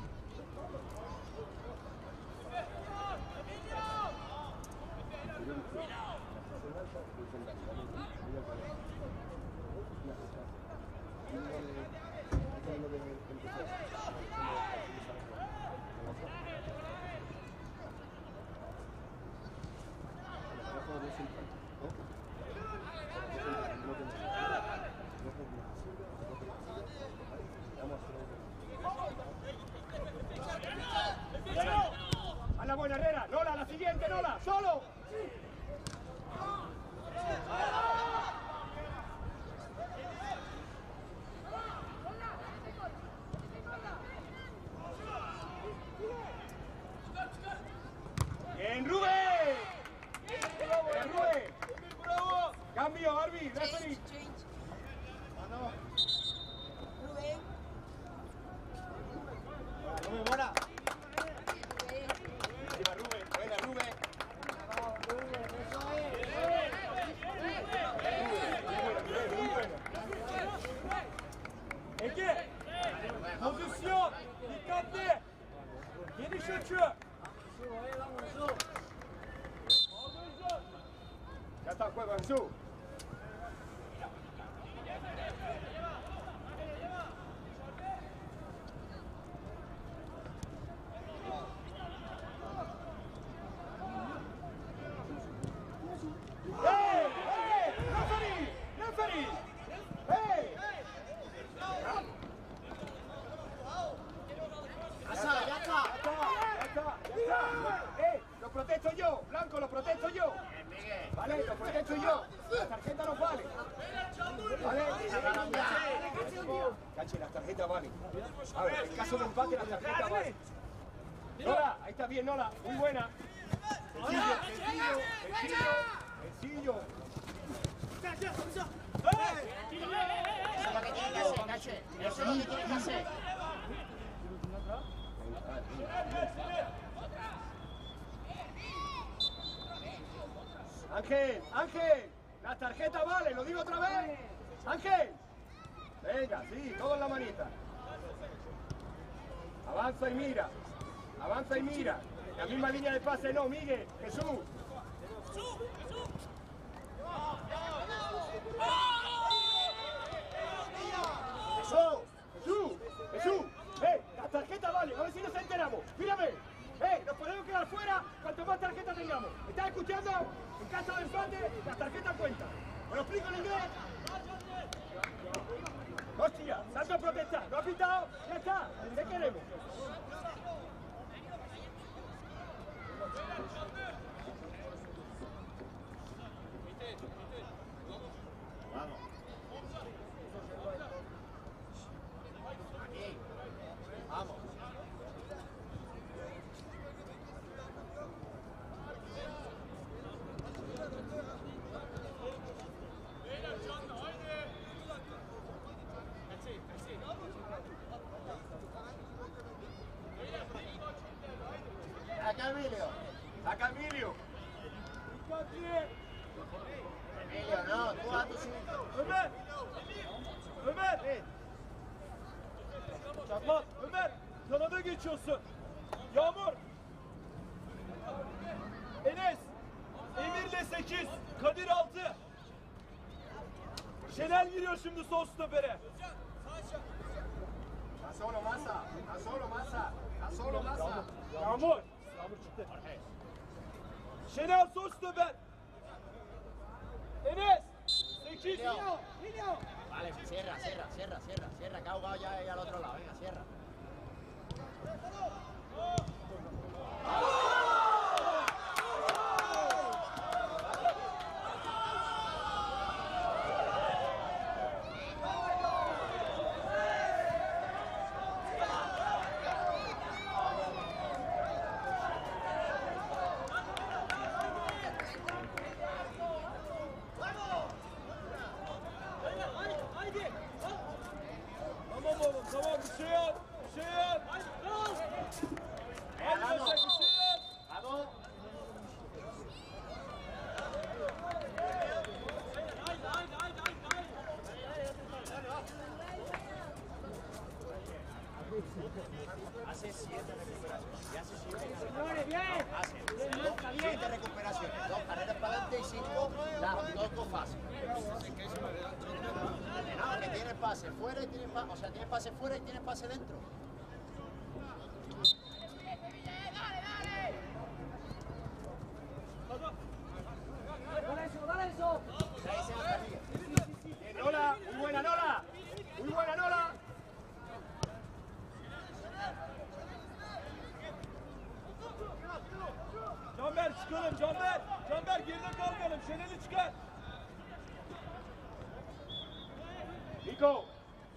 A la buena Herrera, Lola, a la siguiente, Lola, solo. Bien, Rubén. Bien, Rubén. Cambio, Arby, referee. Rubén. Rubén, buena. Buena, Rubén, buena, Rubén. Ege, pozisyon, dikkatli. Geniş açı. Ya está el juego, Ansu. ¡Hey! ¡Hey! ¡Referee! ¡Referee! ¡Hey! Asa, ya está. Ya está, ya está, ya está. ¡Eh! ¡Lo protesto yo! ¡Blanco, lo protesto yo! Bien, Miguel. Vale, lo protesto yo. La tarjeta no vale. Vale. Cache, las tarjetas valen. A ver, en caso de empate, las tarjetas valen. Nola, ahí está bien, Nola. Muy buena. Sencillo, sencillo, sencillo, sencillo. Eso es lo que tiene que hacer, Cache. Eso es lo que tiene que hacer. Ángel, Ángel, la tarjeta vale, lo digo otra vez. Ángel. Venga, sí, todo en la manita. Avanza y mira. Avanza y mira. La misma línea de pase no, Miguel, Jesús. Jesús, Jesús, Jesús. Eh, la tarjeta vale, a ver si nos enteramos. Mírame. Eh, nos podemos quedar fuera cuanto más tarjetas tengamos. ¿Me estás escuchando? En caso de empate, la tarjeta cuenta. ¿Me lo explico en inglés? Hostia, salto a protestar. ¿No ha pitado? Ya está. ¿Qué queremos? Vamos. Aquí. Vamos. Acá Emilio. Acá Emilio. Emilio, no, tú a tu sitio. Ömer! Ömer! Çakmak, Ömer! Kanada geçiyorsun. Yağmur! Enes! Emir'le sekiz, Kadir altı. Şenel giriyor şimdi sol stopere. Está solo Massa. Está solo Massa. Está solo Massa. Yağmur! Yağmur çıktı. Şenel sol stoper. Enes! sekiz. Vale, cierra, cierra, cierra, cierra, cierra, que ha jugado ya ahí al otro lado, venga, cierra. Tamam oğlum, tamam bir şey yap, bir şey yap. Venga, Hadi vamos. bir şey yap. Vamos. Hace siete recuperaciones. Y hace siete recuperaciones. Hace dos, siete recuperaciones. Dos carreras para adelante y cinco, las dos con fase. No, que tiene pase fuera y tiene pase, o sea, tiene pase fuera y tiene pase dentro. Dale eso, dale eso. Ahí se va Carrillo. Bien, Nola. Muy buena, Nola. Muy buena, Nola. Canber çıkalım, Canber. Canber geride kalmayalım, Şenel'i çıkar. Nico.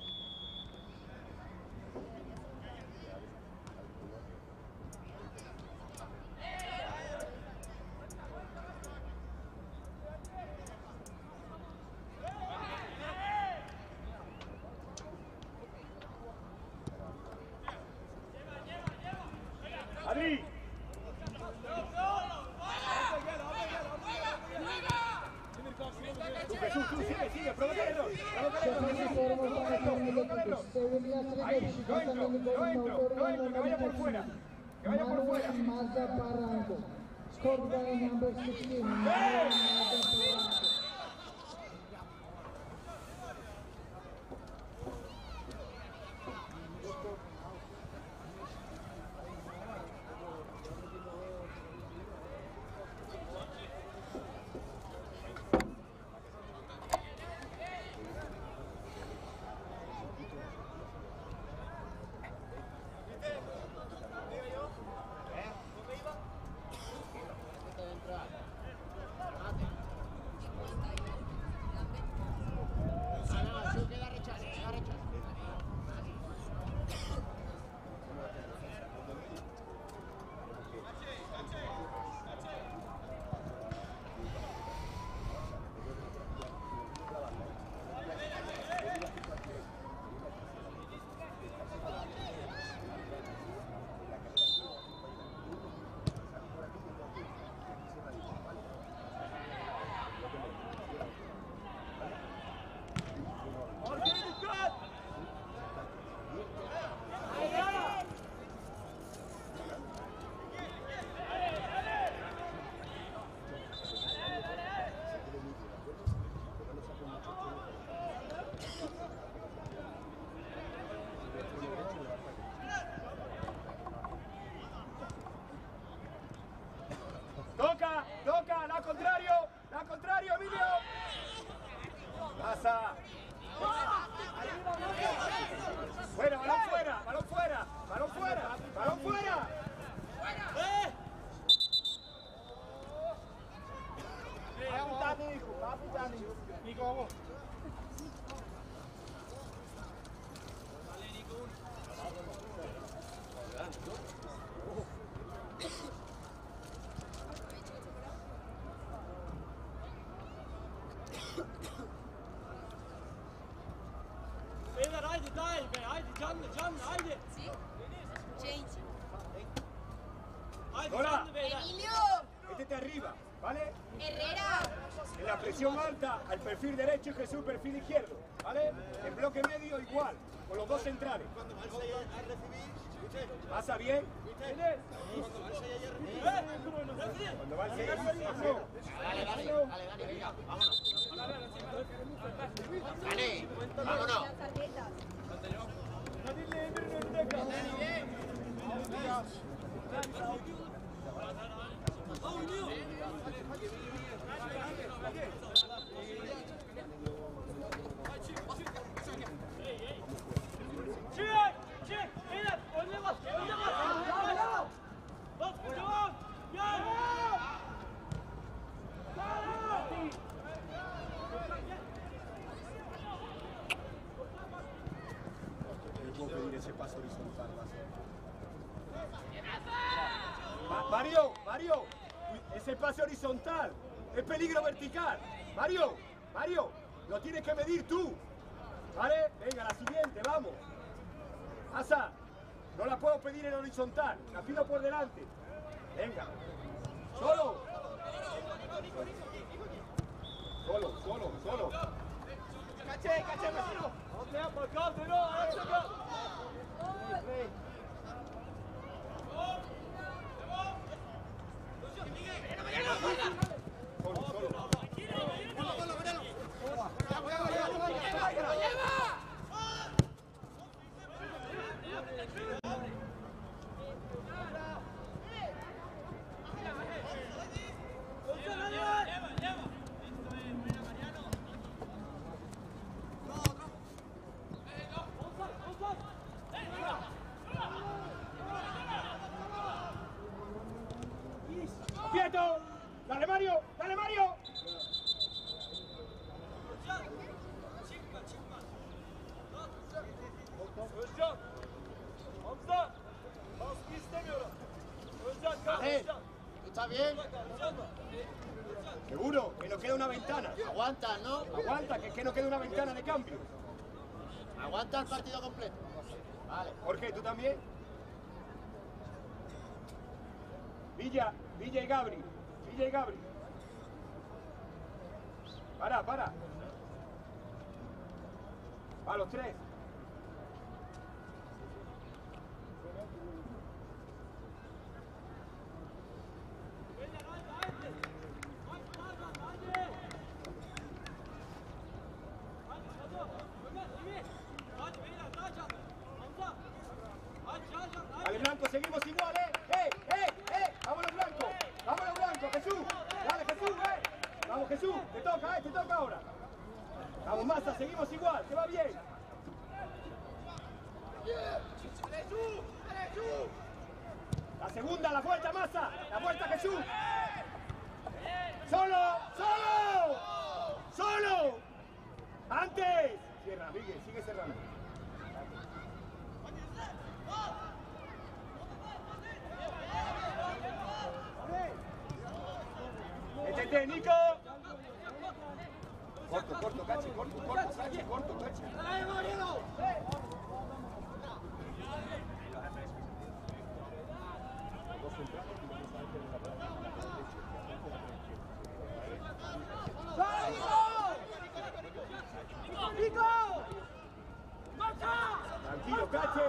Adri. Tú, Jesús, tú, sigue, sigue, provócalo. Şefimiz formasını ekranında Sevilla Ahí, no entro, no entro, no entro, que vaya por fuera. Que vaya por fuera. Manuel Mazda Parango. Scored by number sixteen. Manuel Mazda Parango. Lola, Emilio, métete arriba, ¿vale? Herrera, En la presión alta, al perfil derecho y Jesús perfil izquierdo, ¿vale? En bloque medio igual, con los dos centrales. ¿Pasa bien? Cuando va el seis, Dale, Dani, dale, Dani, venga, vámonos. Dani, vámonos. las tarjetas. puedo pedir ese paso horizontal. Ma Mario, Mario, ese pase horizontal, es peligro vertical. Mario, Mario, lo tienes que medir tú. ¿Vale? Venga, la siguiente, vamos. Asa, no la puedo pedir en horizontal, la pido por delante. Venga, solo. Solo, solo, solo. Caché, caché, vecino. Solo, solo. ¡Quieto! ¡Dale, Mario! ¡Dale, Mario! Özcan! Hamza! Baskı istemiyorum. Özcan kalk Hey, Özcan. ¿tú estás bien? Seguro, que nos queda una ventana. Aguanta, ¿no? Aguanta, que es que no queda una ventana de cambio. Aguanta el partido completo. Vale. Jorge, ¿tú también? Villa, Villa y Gabri. Villa y Gabri. Para, para. A los tres. Vale, Blanco, seguimos igual, ¿eh? ¡Eh, eh, eh! ¡Vámonos, Blanco! ¡Vámonos, Blanco! ¡Jesús! ¡Dale, Jesús, eh! ¡Vamos, Jesús! ¡Te toca, eh! ¡Te toca ahora! ¡Vamos, Massa! ¡Seguimos igual! ¡Te va bien! La segunda, la vuelta, Massa. La vuelta, Jesús. ¡Solo! ¡Solo! ¡Solo! ¡Antes! Cierra, Miguel, sigue cerrando. ¡Métete, Nico! Corto, corto, Cachi, corto, corto, Cachi, corto, Cachi. Tranquilo, Cache.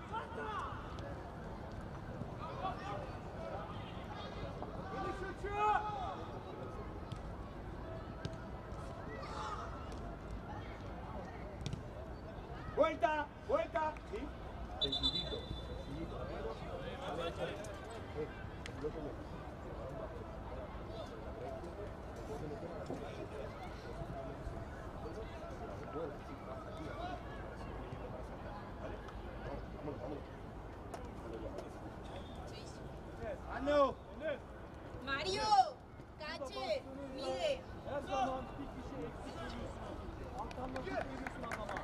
Vuelta, vuelta. Sí. Sencillito, sencillito. Eh, lo que me- ¡Ando! Mario, Cache, mide. Her zaman bir kişi eksik. Arkamda tutuyorsun adama.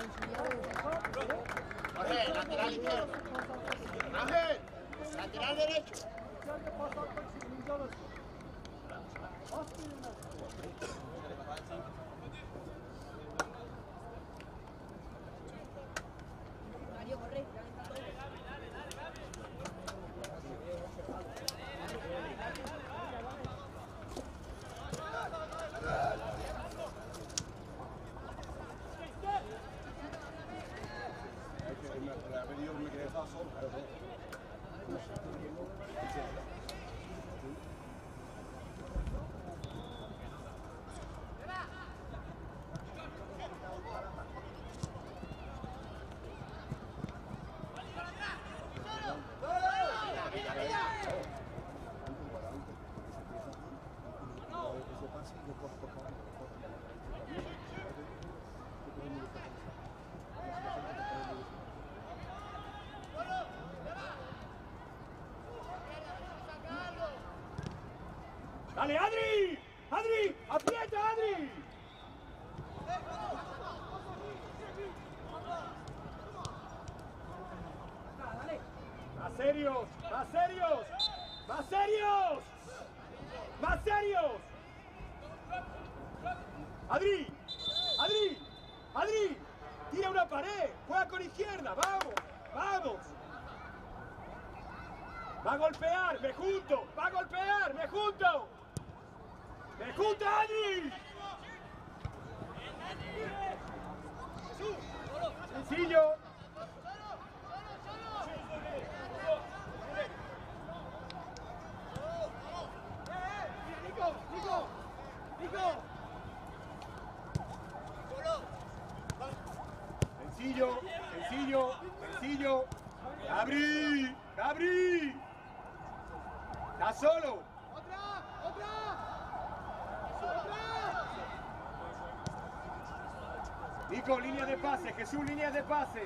Jorge, lateral izquierdo. Ángel, lateral derecho. Sen de pas atmak için ince arasın. Bas birinden. Mario, corre. ¡Dale, Adri! ¡Adri! ¡Aprieta, Adri! ¡Más serios! ¡Más serios! ¡Más serios! ¡Más serios! ¡Adri! ¡Adri! ¡Adri! ¡Tira una pared! ¡Juega con izquierda! ¡Vamos! ¡Vamos! ¡Va a golpear! ¡Me junto! ¡Va a golpear! ¡Me junto! ¡Me junto, Adri! ¡Sencillo! Nico, Nico, Nico. Sencillo, sencillo, sencillo. ¡Gabri! ¡Gabri! ¡Estás solo! Otra, otra. Otra. Nico, línea de pase. Jesús, línea de pase.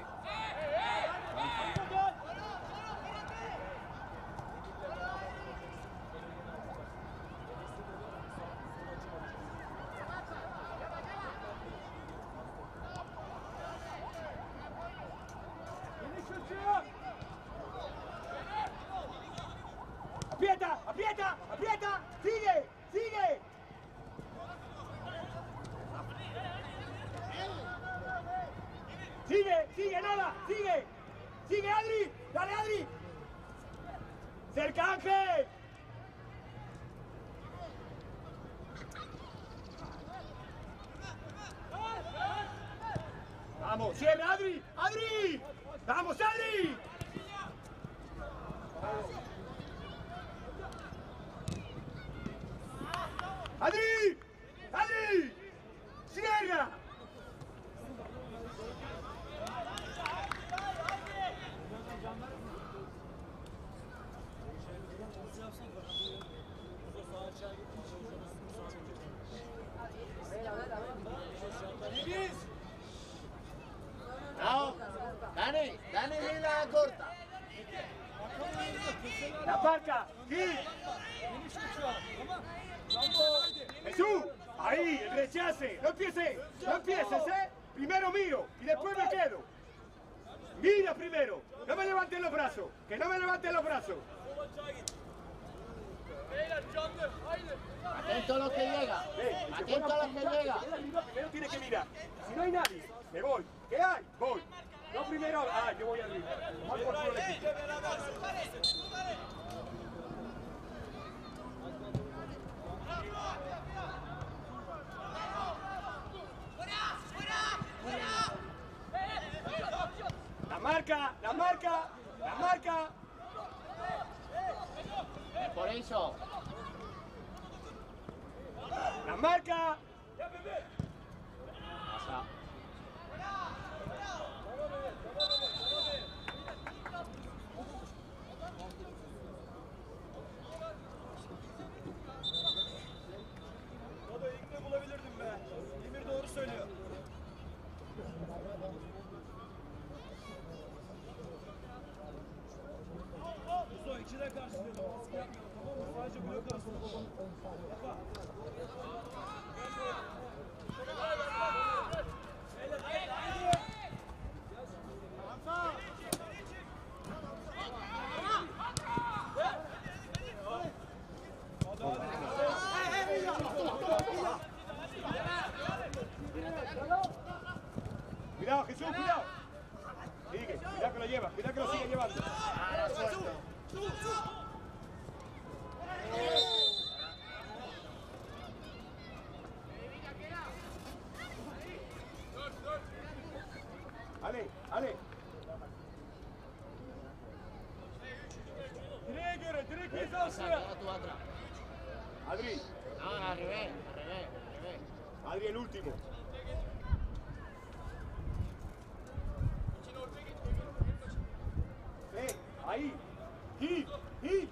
¡Aprieta! ¡Aprieta! ¡Aprieta! ¡Sigue! ¡Sigue! ¡Sigue! ¡Sigue! ¡Nada! ¡Sigue! ¡Sigue, Adri! ¡Dale, Adri! ¡Cerca, Ángel! ¡Vamos! ¡Cierra, Adri! ¡Adri! ¡Vamos, Adri! ¡Adri! ¡Adri! ¡Cierra! No, Dani, Dani línea corta. ¡La parca! ¡Sí! ¡Jesús! ¡Ahí! ¡El rechace! ¡No empieces! ¡No empieces, eh! Primero miro y después me quedo. ¡Mira primero! ¡No me levanten los brazos! ¡Que no me levanten los brazos! Atento a los que llega. Ven, y se Atento a juega los que pinchar, llega. él arriba primero tiene que mirar. Si no hay nadie, me voy. ¿Qué hay? Voy. No primero. Ah, yo voy arriba. Tomar por culo el equipo. La marca, la marca, la marca. Por eso. La marca. Pasa. Baba ilk de bulabilirdim be. Emir doğru söylüyor. Uzo ikide karşılıyorum. Baskı yapmıyorum, tamam mı? Sadece blok arasında. Yapma. Cuidado, Jesús, cuidado. Sigue, cuidado que lo lleva, cuidado que lo sigue llevando. Ahora suelto. Ale, Ale. Direğe göre, direkt Pasa, hizasına. queda tú atrás. Adri, No, al revés, al revés, al revés. Adri el último. Eh, ahí. Hit, hit.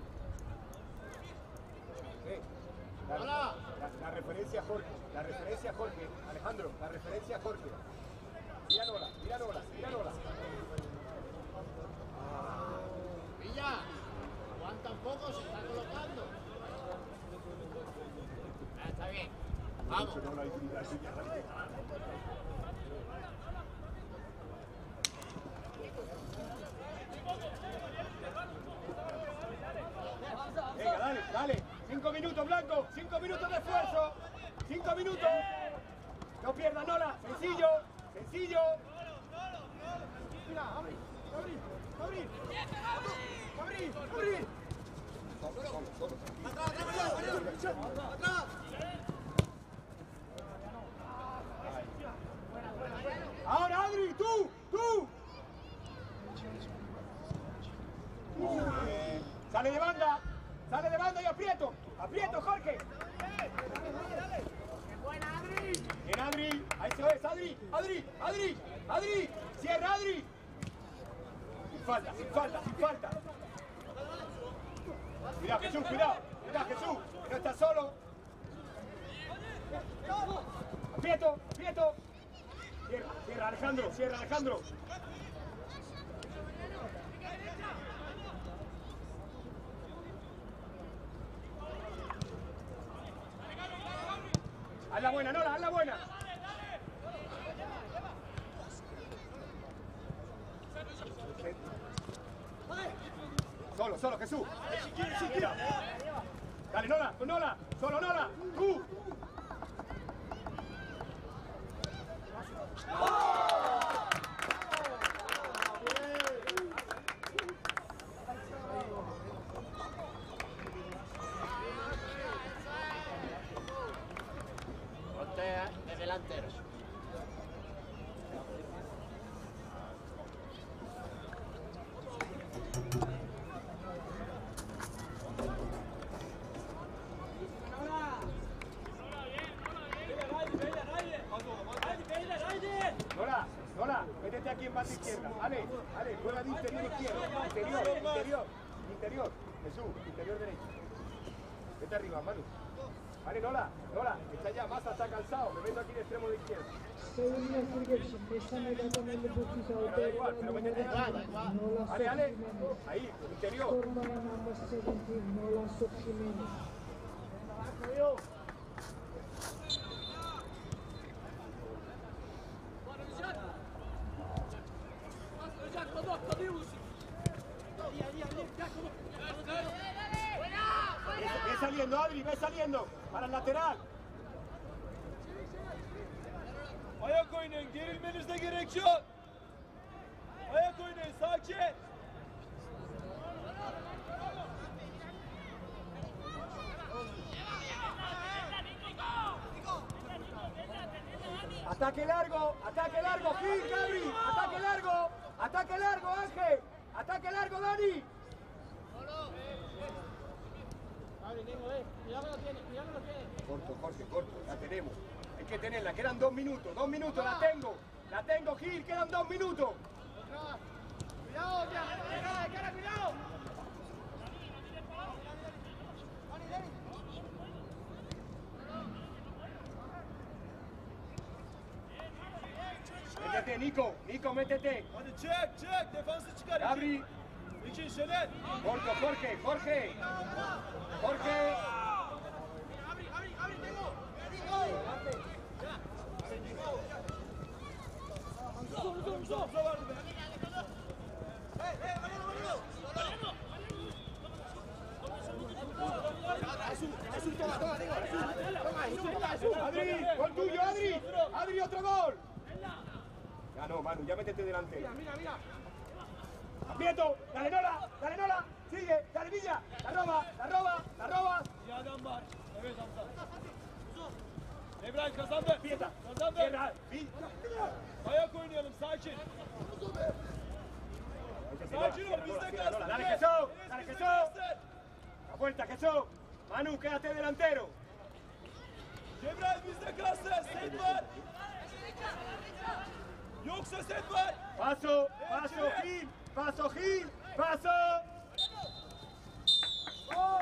Eh, la, Hola. la, la referencia a Jorge, la referencia a Jorge, Alejandro, la referencia a Jorge. Mira Nola, mira Nola, mira Nola. Villa, aguanta un poco, se está colocando. Vamos. Venga, dale, dale. Cinco minutos, Blanco. Cinco minutos de esfuerzo. Cinco minutos. No pierdas, Nola. Sencillo. Sencillo. Mira, abrí, abrí, abrí. Abrí, abrí. Ahora, Adri, tú, tú. Sale de banda. Sale de banda y aprieto. Aprieto, Jorge. Bien, Adri. Ahí se es, Adri. Adri, Adri, Adri. Cierra, Adri. Sin falta, sin falta, sin falta. Cuidado, Jesús, cuidado. Cuidado, Jesús. Que no estás solo. Aprieto, aprieto. Cierra, cierra, Alejandro. Cierra, Alejandro. Haz la buena, Nola, haz la buena. Solo, solo, Jesús. Mira. Dale, Nola, Nola, solo Nola. Tú. Ponte de delantero. Nola, Nola, métete aquí en banda izquierda. Ale, Ale, juega de interior izquierdo. Interior, interior, interior. Jesús, interior derecho. Vete arriba, Manu. Vale, Nola, Nola, está ya, Massa está cansado. Me meto aquí de extremo de izquierda. Según la selection, esta meta con el deputy Pero da igual, pero métete aquí. Vale, Ale, ahí, interior. Forma number seventeen, Nola Jiménez. Ve saliendo, Adri, ve saliendo. Para el lateral. Ayak oynayın, gerilmenize gerek yok. Ayak oynayın, sakin. Ataque largo, ataque largo, Gil, Gabri. Ataque largo, ataque largo, Ángel. Ataque largo, Dani. Corto, Jorge, corto, la tenemos. Hay que tenerla, quedan dos minutos, dos minutos, la tengo. La tengo, Gil, quedan dos minutos. Cuidado, ya, cara, cara, cuidado. Métete, Nico, Nico, métete. Hadi çek, çek, defansı çıkar. Gabri, İki, Şener. corto, Jorge, Jorge. Jorge. Uza, uza vardı be. Adri, gol tuyo, Adri. Adri, otro gol. Ya no, Manu, ya métete delantero. Mira, mira. Aprieto, dale Nola, dale Nola, sigue, dale Villa, la roba, la roba, la roba. Bir adam var. Evet Hamza. İbrahim kazandı. Aprieta, Kazandı. cierra, Villa. Ayak oynayalım, sakin. Sakin ol, bizde kalsın. Dale Jesús, dale Jesús. La vuelta Jesús. Manu, quédate delantero. Cebrail bizde kalsın. Set var. Yoksa set var. Paso, paso Gil, paso Gil, paso. ¡Gol!